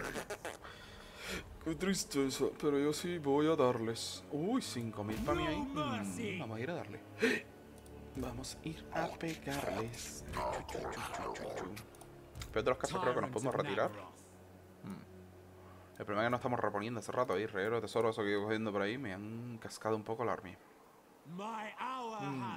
Qué tristeza, pero yo sí voy a darles. Uy, cinco mil para mí ahí. Mm, vamos a ir a darle. Vamos a ir a pegarles. Pero de los casos creo que nos podemos retirar. El problema es que no estamos reponiendo hace rato ahí, reguero de tesoro, eso que he ido cogiendo por ahí, me han cascado un poco la army. Mm.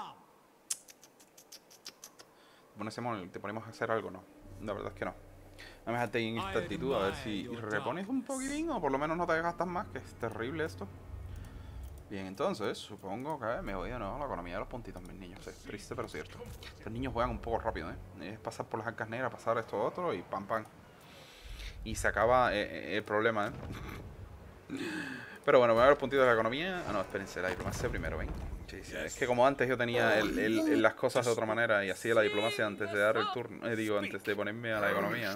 ¿Te, ponemos, ¿Te ponemos a hacer algo? No, la verdad es que no. Vamos a dejarte en esta actitud, a ver si repones un poquitín o por lo menos no te gastas más, que es terrible esto. Bien, entonces, supongo que me voy de nuevo a la economía de los puntitos, mis niños. Es triste, pero cierto. Estos niños juegan un poco rápido, ¿eh? Es pasar por las arcas negras, pasar esto otro y pam, pam. Y se acaba eh, el problema, ¿eh? Pero bueno, voy a ver los puntitos de la economía. Ah, no, espérense, la diplomacia primero, ven. Sí, sí, es que como antes yo tenía el, el, el, las cosas de otra manera y hacía la diplomacia antes de dar el turno, eh, digo, antes de ponerme a la economía.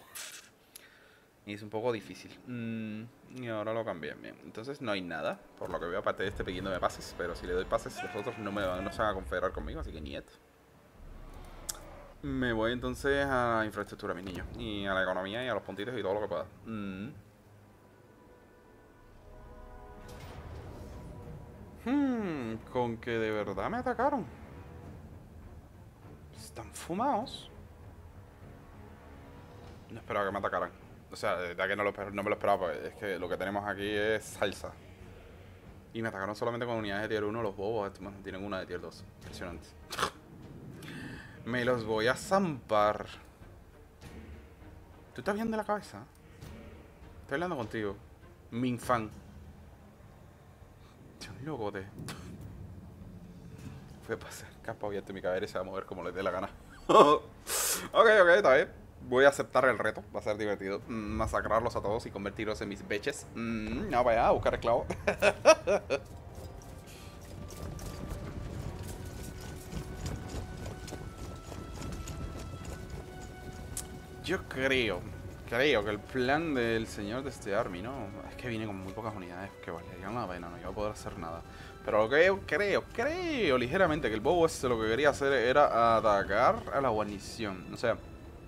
Y es un poco difícil. Mm, y ahora lo cambié. Bien. Entonces no hay nada, por lo que veo, aparte de este pidiéndome pases. Pero si le doy pases, los otros no, me, no se van a confederar conmigo, así que niet. Me voy entonces a la infraestructura, mis niños. Y a la economía y a los puntitos y todo lo que pueda. Mm. Hmm, con que de verdad me atacaron. Están fumados. No esperaba que me atacaran. O sea, de verdad que no, lo, no me lo esperaba, pues es que lo que tenemos aquí es salsa. Y me atacaron solamente con unidades de tier uno, los bobos. Estos más tienen una de tier dos. Impresionante. Me los voy a zampar. ¿Tú estás bien de la cabeza? Estoy hablando contigo. Minfan. Dios, locote. Fue a pasar capa abierta mi cabeza y se va a mover como le dé la gana. Ok, ok, está bien. Voy a aceptar el reto, va a ser divertido. Mm, masacrarlos a todos y convertirlos en mis beches. Mm, no, vaya a buscar esclavos. Yo creo, creo que el plan del señor de este army, ¿no? Es que viene con muy pocas unidades que valerían la pena, no iba a poder hacer nada. Pero lo que yo creo, creo ligeramente que el bobo este lo que quería hacer era atacar a la guarnición. O sea,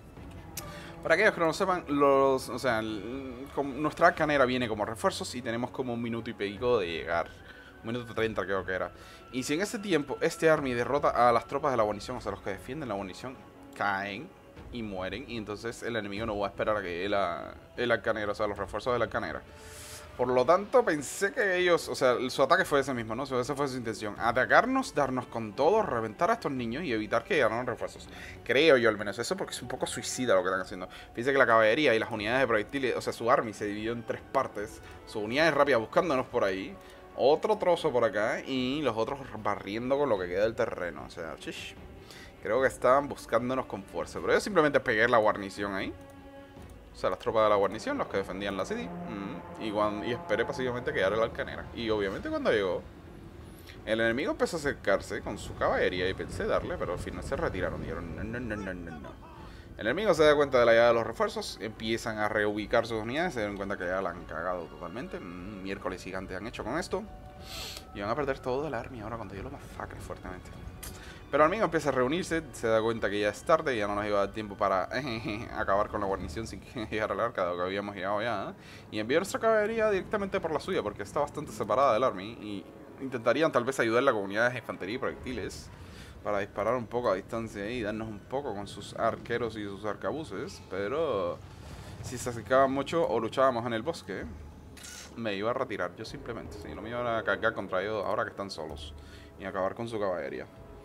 para aquellos que no lo sepan, los, o sea, el, con, nuestra canera viene como refuerzos y tenemos como un minuto y pico de llegar. Un minuto treinta creo que era. Y si en ese tiempo este army derrota a las tropas de la guarnición, o sea, los que defienden la guarnición, caen y mueren. Y entonces el enemigo no va a esperar a que el, el arcanero, o sea, los refuerzos del arcanera. Por lo tanto, pensé que ellos, o sea, su ataque fue ese mismo, ¿no? Esa fue su intención. Atacarnos, darnos con todo, reventar a estos niños y evitar que llegaran refuerzos. Creo yo al menos eso, porque es un poco suicida lo que están haciendo. Fíjense que la caballería y las unidades de proyectiles, o sea, su army se dividió en tres partes. Su unidad es rápida buscándonos por ahí, otro trozo por acá y los otros barriendo con lo que queda del terreno. O sea, chish. Creo que estaban buscándonos con fuerza. Pero yo simplemente pegué la guarnición ahí. O sea, las tropas de la guarnición, los que defendían la city. Mm, y, cuando, y esperé pasivamente que llegara la arcanera. Y obviamente cuando llegó, el enemigo empezó a acercarse con su caballería y pensé darle, pero al final se retiraron. Dijeron, no, no, no, no, no, no. El enemigo se da cuenta de la llegada de los refuerzos, empiezan a reubicar sus unidades, se dan cuenta que ya la han cagado totalmente. Mm, miércoles gigantes han hecho con esto. Y van a perder todo el army ahora cuando yo lo masacre fuertemente. Pero el amigo empieza a reunirse, se da cuenta que ya es tarde y ya no nos iba a dar tiempo para eh, acabar con la guarnición sin que llegara al arca, dado que habíamos llegado ya. ¿eh? Y envió nuestra caballería directamente por la suya, porque está bastante separada del army. Y intentarían tal vez ayudarla con unidades de infantería y proyectiles para disparar un poco a distancia y darnos un poco con sus arqueros y sus arcabuces. Pero si se acercaban mucho o luchábamos en el bosque, me iba a retirar yo simplemente. Si no me iban a cargar contra ellos ahora que están solos y acabar con su caballería.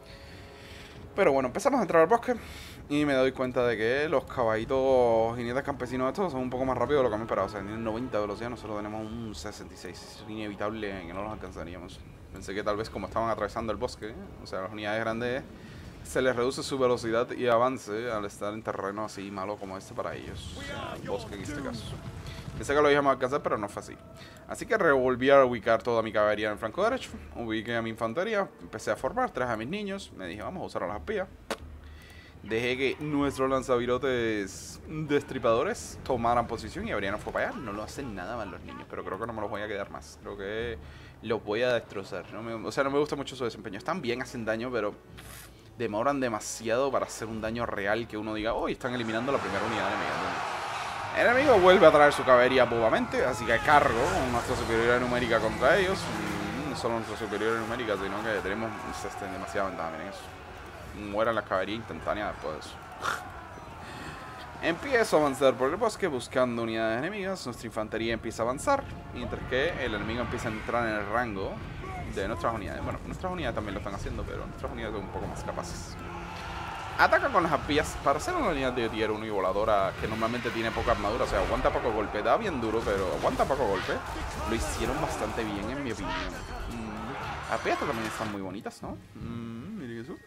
Pero bueno, empezamos a entrar al bosque y me doy cuenta de que los caballitos jinetes campesinos estos son un poco más rápidos de lo que me esperaba. O sea, tienen noventa de velocidad, nosotros tenemos un sesenta y seis. Es inevitable que no los alcanzaríamos. Pensé que tal vez como estaban atravesando el bosque, o sea, las unidades grandes, se les reduce su velocidad y avance al estar en terreno así malo como este para ellos. O sea, el bosque en este caso. Pensé que lo íbamos a alcanzar, pero no fue así. Así que revolví a ubicar toda mi caballería en el flanco derecho. Ubiqué a mi infantería, empecé a formar, traje a mis niños. Me dije, vamos a usar a las espías. Dejé que nuestros lanzavirotes destripadores tomaran posición y abrieran fuego para allá. No lo hacen nada mal los niños, pero creo que no me los voy a quedar más. Creo que los voy a destrozar. No me, o sea, no me gusta mucho su desempeño. Están bien, hacen daño, pero demoran demasiado para hacer un daño real que uno diga, oh, están eliminando la primera unidad enemiga. El enemigo vuelve a traer su caballería bobamente, así que cargo con nuestra superioridad numérica contra ellos. Mm, solo nuestra superioridad numérica, sino que tenemos este, demasiada ventaja. Miren eso. Mueran la caballería instantánea después de eso. Empiezo a avanzar por el bosque buscando unidades enemigas. Nuestra infantería empieza a avanzar, mientras que el enemigo empieza a entrar en el rango de nuestras unidades. Bueno, nuestras unidades también lo están haciendo, pero nuestras unidades son un poco más capaces. Ataca con las arpías. Para ser una unidad de tier uno y voladora que normalmente tiene poca armadura, o sea, aguanta poco golpe, da bien duro, pero aguanta poco golpe. Lo hicieron bastante bien, en mi opinión. Mm. Arpías también están muy bonitas, ¿no? Mm, miren eso.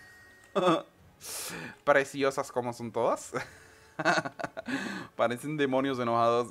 Preciosas como son todas. Parecen demonios enojados.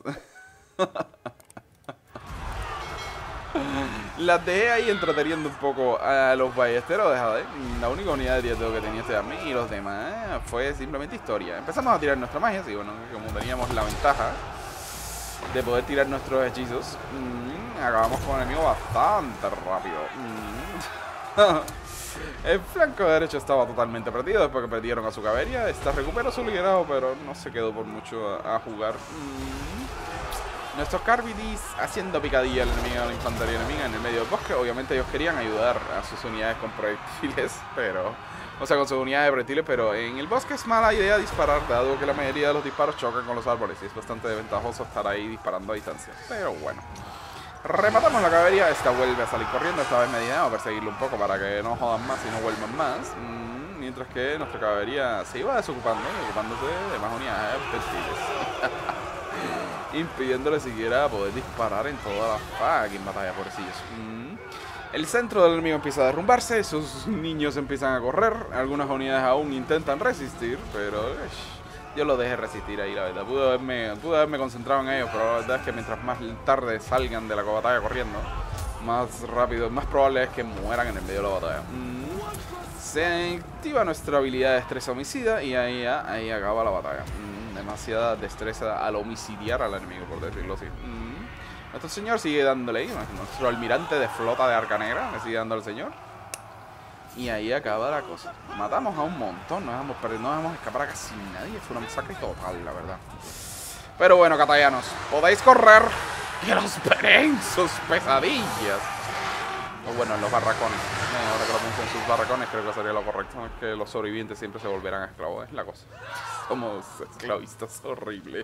Las dejé ahí entreteniendo un poco a los ballesteros de Jade. La única unidad de tirateo que tenía este army, y los demás fue simplemente historia. Empezamos a tirar nuestra magia, y bueno, como teníamos la ventaja de poder tirar nuestros hechizos, mmm, acabamos con el enemigo bastante rápido. Mm. El flanco derecho estaba totalmente perdido después que perdieron a su caballería. Esta recuperó su liderazgo, pero no se quedó por mucho a, a jugar. Mm. Nuestros Carvidis haciendo picadilla al enemigo de la infantería enemiga en el medio del bosque. Obviamente ellos querían ayudar a sus unidades con proyectiles, pero... O sea, con sus unidades de proyectiles, pero en el bosque es mala idea disparar, dado que la mayoría de los disparos chocan con los árboles y es bastante desventajoso estar ahí disparando a distancia. Pero bueno. Rematamos la caballería, esta vuelve a salir corriendo, esta vez medida, vamos a perseguirlo un poco para que no jodan más y no vuelvan más. Mm, mientras que nuestra caballería se iba desocupando, ocupándose de más unidades proyectiles. Impidiéndole siquiera poder disparar en toda la fucking batalla, pobrecillos. Mm. El centro del enemigo empieza a derrumbarse, sus niños empiezan a correr, algunas unidades aún intentan resistir, pero uy, yo lo dejé resistir ahí, la verdad. Pude haberme, pude haberme concentrado en ellos, pero la verdad es que mientras más tarde salgan de la batalla corriendo, más rápido, más probable es que mueran en el medio de la batalla. Mm. Se activa nuestra habilidad de destreza homicida y ahí, ahí acaba la batalla. Mm. Demasiada destreza al homicidiar al enemigo, por decirlo así. Mm. Nuestro señor sigue dándole ahí. Nuestro almirante de flota de Arca Negra le sigue dando al señor. Y ahí acaba la cosa. Matamos a un montón. No dejamos, no dejamos escapar a casi nadie. Fue una masacre total, la verdad. Pero bueno, catallanos, podéis correr. Que los esperen sus pesadillas. O bueno, en los barracones. No, ahora que lo pienso en sus barracones, creo que sería lo correcto. Es que los sobrevivientes siempre se volverán esclavos. Es la cosa. Somos esclavistas, horrible.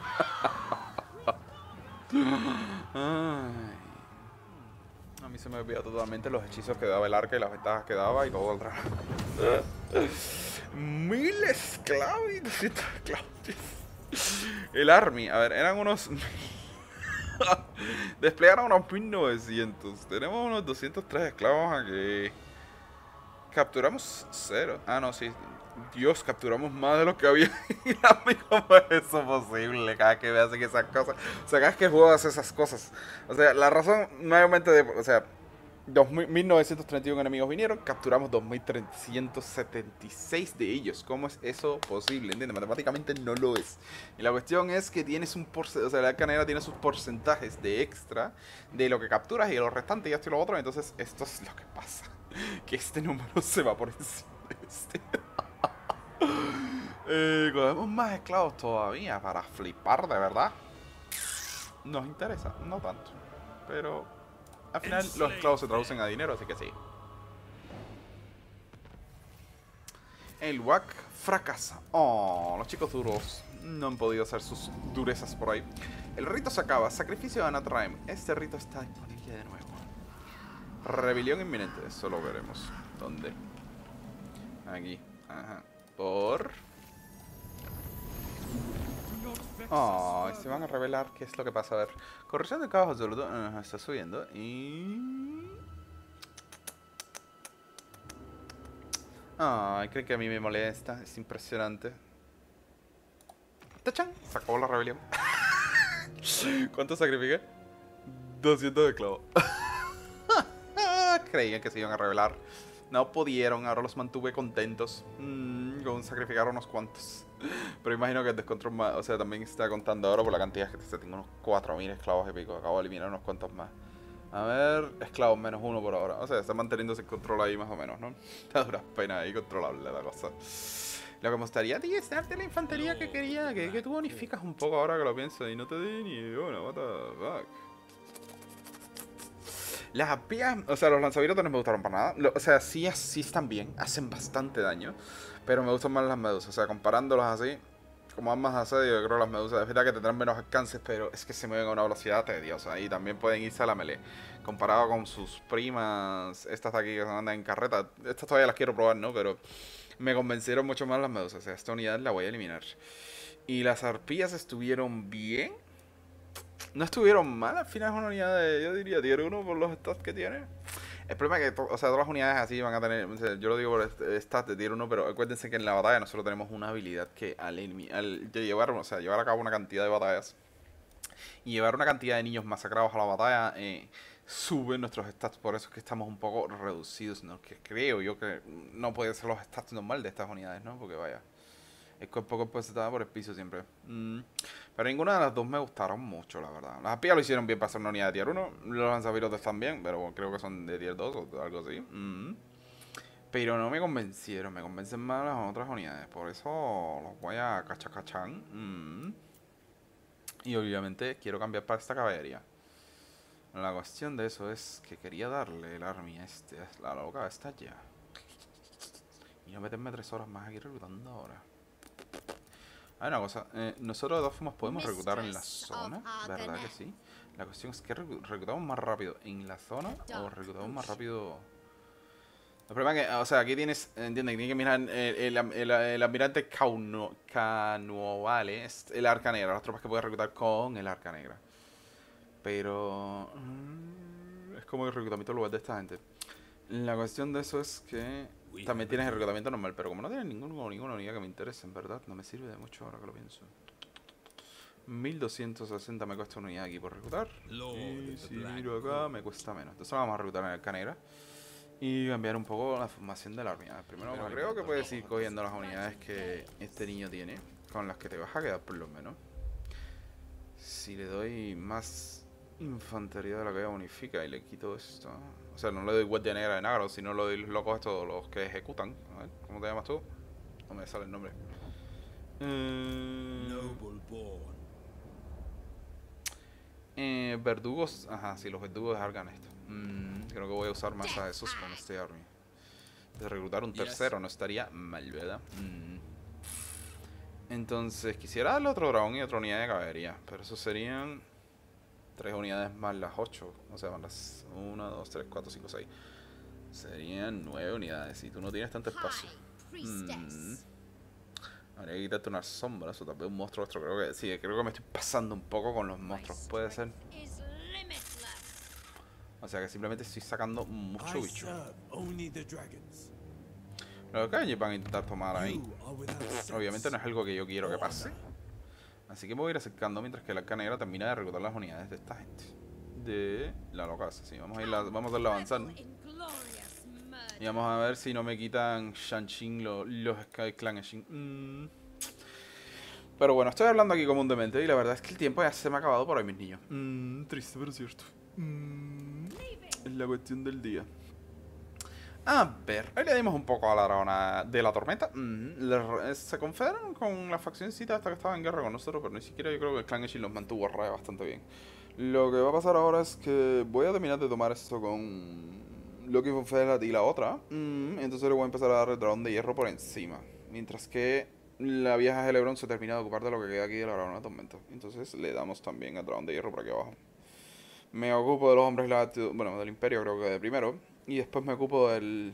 Ay. A mí se me olvidó totalmente los hechizos que daba el arca y las ventajas que daba y todo el rato. Mil esclavos, doscientos esclavos. El army, a ver, eran unos... Desplegaron unos mil novecientos. Tenemos unos doscientos tres esclavos aquí. Capturamos cero. Ah, no, sí. Dios, capturamos más de lo que había. ¿Cómo es eso posible? Cada vez que veas esas cosas. O sea, cada vez que juegas esas cosas. O sea, la razón nuevamente de... O sea, mil novecientos treinta y uno enemigos vinieron. Capturamos dos mil trescientos setenta y seis de ellos. ¿Cómo es eso posible? ¿Entiendes? Matemáticamente no lo es. Y la cuestión es que tienes un porcentaje... O sea, la Arca Negra tiene sus porcentajes de extra de lo que capturas y de lo restante y esto y lo otro. Entonces, esto es lo que pasa. Que este número se va por encima de este. Eh, cogemos más esclavos todavía para flipar, de verdad. Nos interesa, no tanto. Pero al final los esclavos se traducen a dinero, así que sí. El W A C fracasa. Oh, los chicos duros no han podido hacer sus durezas por ahí. El rito se acaba. Sacrificio de Anatraim. Este rito está disponible de nuevo. Rebelión inminente. Eso lo veremos. ¿Dónde? Aquí. Ajá. Por... Oh, se van a revelar qué es lo que pasa. A ver. Corrección de caos absoluto. Uh, está subiendo. Y... Ay, creo que a mí me molesta. Es impresionante. ¡Tachan! Se acabó la rebelión. ¿Cuánto sacrifiqué? doscientos de clavo. Creían que se iban a revelar. No pudieron, ahora los mantuve contentos. Mmm, con sacrificar unos cuantos. Pero imagino que el descontrol más, o sea, también está contando ahora por la cantidad que tengo unos cuatro mil esclavos y pico. Acabo de eliminar unos cuantos más. A ver, esclavos menos uno por ahora. O sea, está manteniéndose el control ahí más o menos, ¿no? A duras penas ahí controlable la cosa. Lo que me gustaría a ti es darte la infantería que quería, que, que tú bonificas un poco ahora que lo pienso y no te di ni una, what the fuck. Las arpías, o sea, los lanzavirotas no me gustaron para nada. Lo- o sea, sí, sí están bien, hacen bastante daño. Pero me gustan más las medusas. O sea, comparándolas así, como armas de asedio, yo creo que las medusas, es verdad que tendrán menos alcances, pero es que se mueven a una velocidad tediosa. Y también pueden irse a la melee. Comparado con sus primas, estas de aquí que andan en carreta. Estas todavía las quiero probar, ¿no? Pero me convencieron mucho más las medusas. O sea, esta unidad la voy a eliminar. Y las arpías estuvieron bien. No estuvieron mal, al final es una unidad de, yo diría, tier uno por los stats que tiene. El problema es que, to- o sea, todas las unidades así van a tener, o sea, yo lo digo por est- stats de tier uno, pero acuérdense que en la batalla nosotros tenemos una habilidad que al, enemi- al llevar, o sea, llevar a cabo una cantidad de batallas y llevar una cantidad de niños masacrados a la batalla, eh, sube nuestros stats, por eso es que estamos un poco reducidos, ¿no? Que creo yo que no puede ser los stats normal de estas unidades, ¿no? Porque vaya. El cuerpo a cuerpo se estaba por el piso siempre. Mm. Pero ninguna de las dos me gustaron mucho, la verdad. Las espías lo hicieron bien para ser una unidad de tier uno. Los lanzavirotes también, pero creo que son de tier dos o algo así. Mm. Pero no me convencieron, me convencen más las otras unidades. Por eso los voy a cachacachán. Mm. Y obviamente quiero cambiar para esta caballería. La cuestión de eso es que quería darle el army a este, la loca esta ya. Y no meterme tres horas más aquí reclutando ahora. Hay una cosa, eh, nosotros de todas formas podemos reclutar en la zona, ¿verdad que sí? La cuestión es que recu- reclutamos más rápido en la zona o reclutamos más rápido... El problema es que, o sea, aquí tienes, entiende, que tienes que mirar el, el, el, el almirante Cauno, Canuovale, es el arca negra, las tropas que puedes reclutar con el arca negra. Pero... mm, es como el reclutamiento global de esta gente. La cuestión de eso es que también tienes el reclutamiento normal, pero como no tienes ningún, ninguna unidad que me interese, en verdad, no me sirve de mucho ahora que lo pienso. mil doscientos sesenta me cuesta una unidad aquí por reclutar. Y si miro acá, me cuesta menos. Entonces vamos a reclutar en el Canera y cambiar un poco la formación de la unidad. Primero, pero creo que puedes ir cogiendo las unidades que este niño tiene, con las que te vas a quedar por lo menos. Si le doy más infantería de la que ella unifica y le quito esto. O sea, no le doy guardia negra de Nagaro, sino le doy los locos estos, los que ejecutan. A ver, ¿cómo te llamas tú? No me sale el nombre. Eh, eh, verdugos. Ajá, sí, los verdugos de Argan esto. Mm, creo que voy a usar más a esos con este army. De reclutar un tercero no estaría mal, ¿verdad? Mm. Entonces, quisiera darle otro dragón y otra unidad de caballería. Pero eso serían tres unidades más las ocho. O sea, más las uno, dos, tres, cuatro, cinco, seis. Serían nueve unidades. Y tú no tienes tanto espacio. Mm. Habría que quitarte unas sombras o tal vez un monstruo extra. Creo que sí, creo que me estoy pasando un poco con los monstruos. Puede ser. O sea que simplemente estoy sacando mucho bicho. Lo que van a intentar tomar ahí, obviamente no es algo que yo quiero que pase. Así que me voy a ir acercando mientras que la arca negra termina de reclutar las unidades de esta gente. De la loca, sí, vamos a ir vamos a darle avanzando. Y vamos a ver si no me quitan Shanshin los, los Sky Clan Shin. Mm. Pero bueno, estoy hablando aquí comúnmente y la verdad es que el tiempo ya se me ha acabado por ahí, mis niños. Mm, triste, pero cierto. Mm. Es la cuestión del día. A ver, ahí le dimos un poco a la dragona de la tormenta. Mm, le, se confederaron con la faccióncita hasta que estaba en guerra con nosotros, pero ni siquiera yo creo que el clan Eshin los mantuvo a raya bastante bien. Lo que va a pasar ahora es que voy a terminar de tomar esto con Loki von Felat y la otra. Mm, entonces le voy a empezar a dar el dragón de hierro por encima. Mientras que la vieja Helebron se termina de ocupar de lo que queda aquí de la dragona de tormenta. Entonces le damos también el dragón de hierro por aquí abajo. Me ocupo de los hombres lácteos, bueno, del imperio creo que de primero. Y después me ocupo del...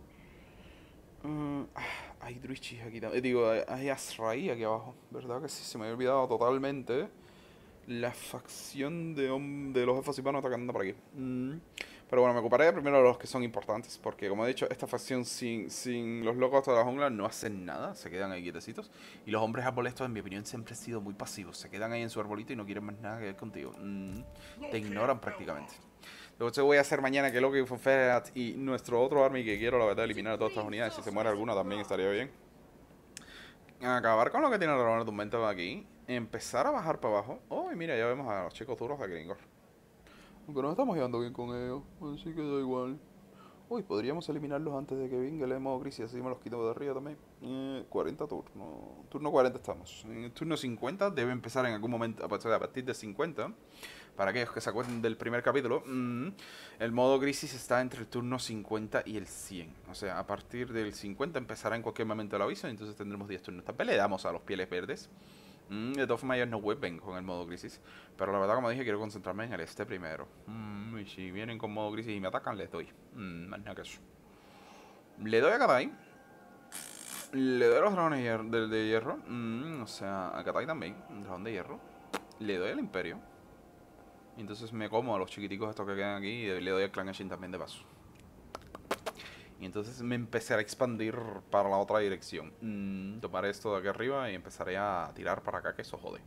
Uh, hay Druichis aquí también. Digo, hay Azraí aquí abajo. ¿Verdad que sí? Se me había olvidado totalmente la facción de, de los elfos hispanos atacando por aquí. Mm. Pero bueno, me ocuparé primero de los que son importantes. Porque como he dicho, esta facción sin, sin los locos de la jungla no hacen nada. Se quedan ahí quietecitos. Y los hombres arbolestos, en mi opinión, siempre han sido muy pasivos. Se quedan ahí en su arbolito y no quieren más nada que ver contigo. Mm. Te ignoran prácticamente. Lo que voy a hacer mañana que Loki von Ferat y nuestro otro army que quiero, la verdad, eliminar a todas estas unidades. Si se muere alguna también estaría bien. Acabar con lo que tiene la dragona de tormenta aquí. Empezar a bajar para abajo. Oh, y mira, ya vemos a los chicos duros de Gringor. Aunque nos estamos llevando bien con ellos, así que da igual. Uy, podríamos eliminarlos antes de que venga el modo crisis, así me los quito de arriba también. Eh, cuarenta turnos. Turno cuarenta estamos. En el turno cincuenta debe empezar en algún momento, a partir a partir de cincuenta. Para aquellos que se acuerden del primer capítulo, mmm, el modo crisis está entre el turno cincuenta y el cien. O sea, a partir del cincuenta empezará en cualquier momento el aviso, y entonces tendremos diez turnos. Tal vez le damos a los pieles verdes. Mm, de todas formas, ellos no vuelven con el modo crisis. Pero la verdad, como dije, quiero concentrarme en el este primero. Mm, y si vienen con modo crisis y me atacan, les doy. Mm, más nada que eso. Le doy a Katai. Le doy a los dragones hier de, de hierro. Mm, o sea, a Katai también. Un dragón de hierro. Le doy al imperio. Y entonces me como a los chiquiticos estos que quedan aquí. Y le doy al clan Ashin también de paso. Y entonces me empezaré a expandir para la otra dirección. Mm, tomaré esto de aquí arriba y empezaré a tirar para acá, que eso jode.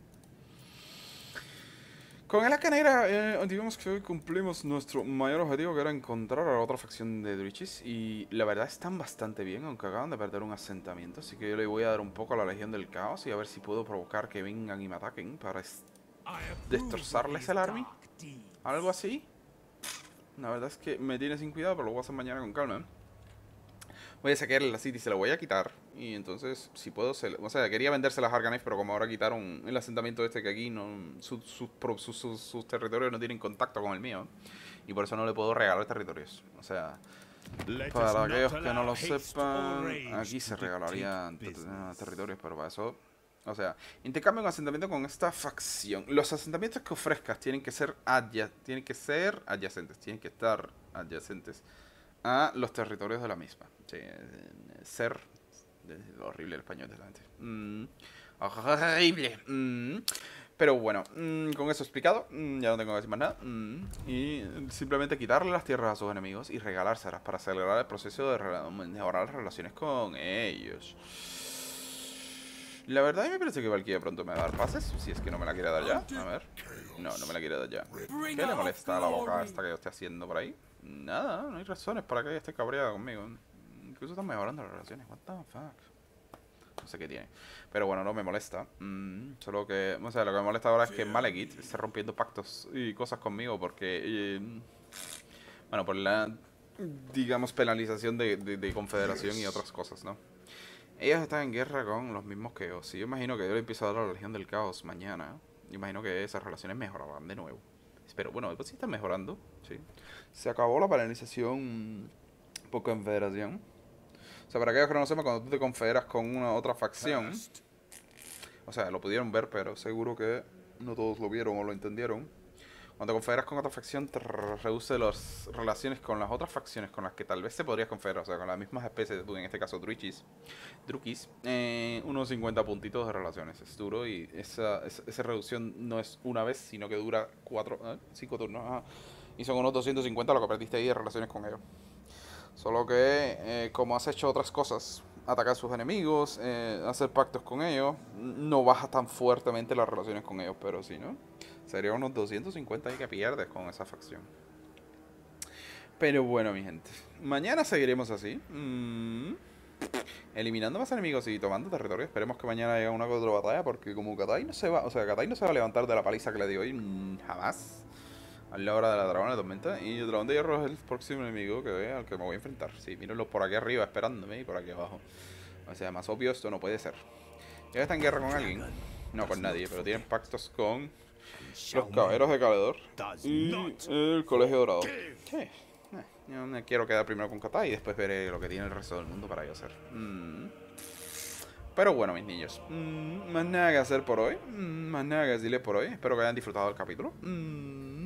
Con el Acanera, eh, digamos que hoy cumplimos nuestro mayor objetivo, que era encontrar a la otra facción de Druichis. Y la verdad están bastante bien, aunque acaban de perder un asentamiento. Así que yo le voy a dar un poco a la Legión del Caos y a ver si puedo provocar que vengan y me ataquen para destrozarles el army. Algo así. La verdad es que me tiene sin cuidado, pero lo voy a hacer mañana con calma, ¿eh? Voy a sacar la City, se la voy a quitar. Y entonces, si puedo, se, o sea, quería vendérselas a Arcanef, pero como ahora quitaron el asentamiento este que aquí, no, sus, sus, sus, sus, sus territorios no tienen contacto con el mío. Y por eso no le puedo regalar territorios. O sea, para aquellos que no lo sepan, aquí se regalarían territorios, pero para eso... O sea, intercambio un asentamiento con esta facción. Los asentamientos que ofrezcas tienen que ser adya, tienen que ser adyacentes, tienen que estar adyacentes a los territorios de la misma. Sí, ser... horrible el español de la gente. Mm, horrible. Mm. Pero bueno, mm, con eso explicado, mm, ya no tengo que decir más nada. Mm, y simplemente quitarle las tierras a sus enemigos y regalárselas para acelerar el proceso de mejorar las relaciones con ellos. La verdad, a mí me parece que Valkyria pronto me va a dar pases, si es que no me la quiere dar ya. A ver. No, no me la quiere dar ya. ¿Qué le molesta a la boca esta que yo esté haciendo por ahí? Nada, no hay razones para que ella esté cabreada conmigo. Incluso están mejorando las relaciones. What the fuck. No sé qué tiene. Pero bueno, no me molesta. Mm, solo que, o sea, lo que me molesta ahora es que Malekith esté rompiendo pactos y cosas conmigo porque... Eh, bueno, por la, digamos, penalización de, de, de confederación y otras cosas, ¿no? Ellos están en guerra con los mismos que yo. Si yo imagino que yo le empiezo a dar a la Legión del Caos mañana, yo imagino que esas relaciones mejorarán de nuevo. Pero bueno, pues sí están mejorando, sí. Se acabó la penalización por confederación. O sea, para aquellos que no lo sepan, cuando tú te confederas con una otra facción, o sea, lo pudieron ver, pero seguro que no todos lo vieron o lo entendieron. Cuando te confederas con otra facción, te reduce las relaciones con las otras facciones con las que tal vez te podrías confederar, o sea, con las mismas especies, en este caso Druichis, Drukis, eh, unos cincuenta puntitos de relaciones. Es duro y esa, esa, esa reducción no es una vez, sino que dura cuatro, ¿eh? cinco turnos. Ajá. Y son unos doscientos cincuenta lo que perdiste ahí de relaciones con ellos. Solo que, eh, como has hecho otras cosas, atacar a sus enemigos, eh, hacer pactos con ellos, no baja tan fuertemente las relaciones con ellos, pero sí, ¿no? Sería unos doscientos cincuenta ahí que pierdes con esa facción. Pero bueno, mi gente, mañana seguiremos así. Mm, eliminando más enemigos y tomando territorio. Esperemos que mañana haya una otra batalla, porque como Katai no se va, o sea, Katai no se va a levantar de la paliza que le dio hoy, mm, jamás. A la hora de la dragona de tormenta. Y el dragón de hierro es el próximo enemigo que ve, al que me voy a enfrentar. Sí, mírenlo por aquí arriba esperándome y por aquí abajo. O sea, más obvio esto no puede ser. ¿Ya está en guerra con alguien? No, con nadie, pero tienen pactos con los caballeros de Caledor y el colegio dorado. Sí. Eh, yo me quiero quedar primero con Katai y después veré lo que tiene el resto del mundo para yo hacer. Mm. Pero bueno, mis niños, mm, más nada que hacer por hoy. Mm, más nada que decirles por hoy. Espero que hayan disfrutado del capítulo. Mm.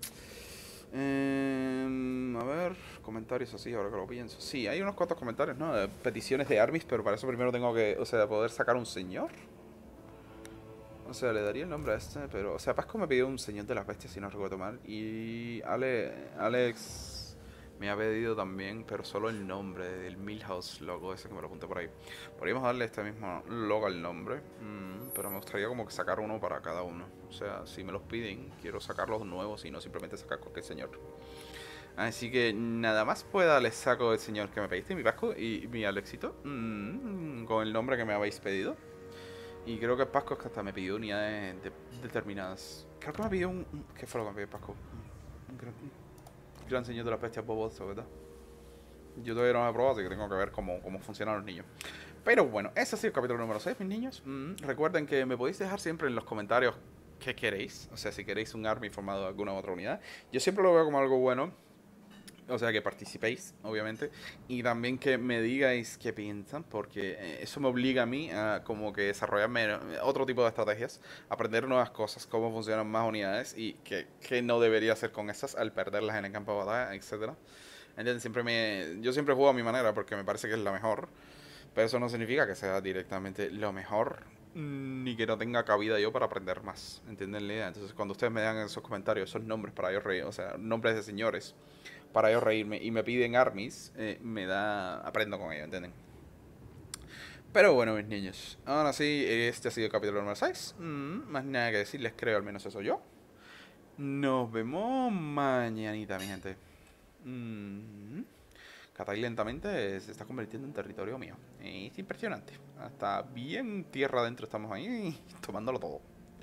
Eh, a ver, comentarios así, ahora que lo pienso. Sí, hay unos cuantos comentarios, ¿no? De peticiones de armies, pero para eso primero tengo que, o sea, poder sacar un señor. O sea, le daría el nombre a este, pero... O sea, Pasco me pidió un señor de las bestias, si no recuerdo mal. Y Ale, Alex me ha pedido también, pero solo el nombre del Milhouse logo, ese que me lo apunté por ahí. Podríamos darle este mismo logo al nombre, mm, pero me gustaría como que sacar uno para cada uno. O sea, si me los piden, quiero sacarlos nuevos y no simplemente sacar cualquier señor. Así que nada más pueda les saco el señor que me pediste, mi Pasco y mi Alexito, mm, con el nombre que me habéis pedido. Y creo que Pasco es que hasta me pidió unidades de, determinadas. Creo que me pidió un... ¿Qué fue lo que me pidió Pasco? Un gran, un gran señor de la bestia boboso, ¿verdad? Yo todavía no lo he probado, así que tengo que ver cómo, cómo funcionan los niños. Pero bueno, ese ha sido el capítulo número seis, mis niños. Mm, recuerden que me podéis dejar siempre en los comentarios qué queréis. O sea, si queréis un army formado de alguna otra unidad. Yo siempre lo veo como algo bueno. O sea, que participéis, obviamente. Y también que me digáis qué piensan. Porque eso me obliga a mí a como que desarrollarme otro tipo de estrategias. Aprender nuevas cosas, cómo funcionan más unidades. Y qué, qué no debería hacer con esas al perderlas en el campo de batalla, etcétera. ¿Entiendes? Siempre me, yo siempre juego a mi manera porque me parece que es la mejor. Pero eso no significa que sea directamente lo mejor, ni que no tenga cabida yo para aprender más. ¿Entienden la idea? Entonces, cuando ustedes me dan en esos comentarios esos nombres para yo reír, o sea, nombres de señores, para yo reírme, y me piden armies, eh, me da, aprendo con ellos, ¿entienden? Pero bueno, mis niños, ahora sí, este ha sido el capítulo número seis. Mm, más nada que decirles, creo, al menos eso yo. Nos vemos mañanita, mi gente. Mm. Catay lentamente se está convirtiendo en territorio mío. Es impresionante. Hasta bien tierra adentro estamos ahí tomándolo todo.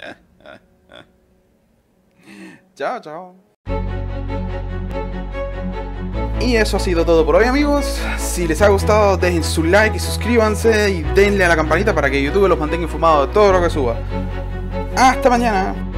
Chao, chao. Y eso ha sido todo por hoy, amigos. Si les ha gustado, dejen su like y suscríbanse y denle a la campanita para que YouTube los mantenga informados de todo lo que suba. Hasta mañana.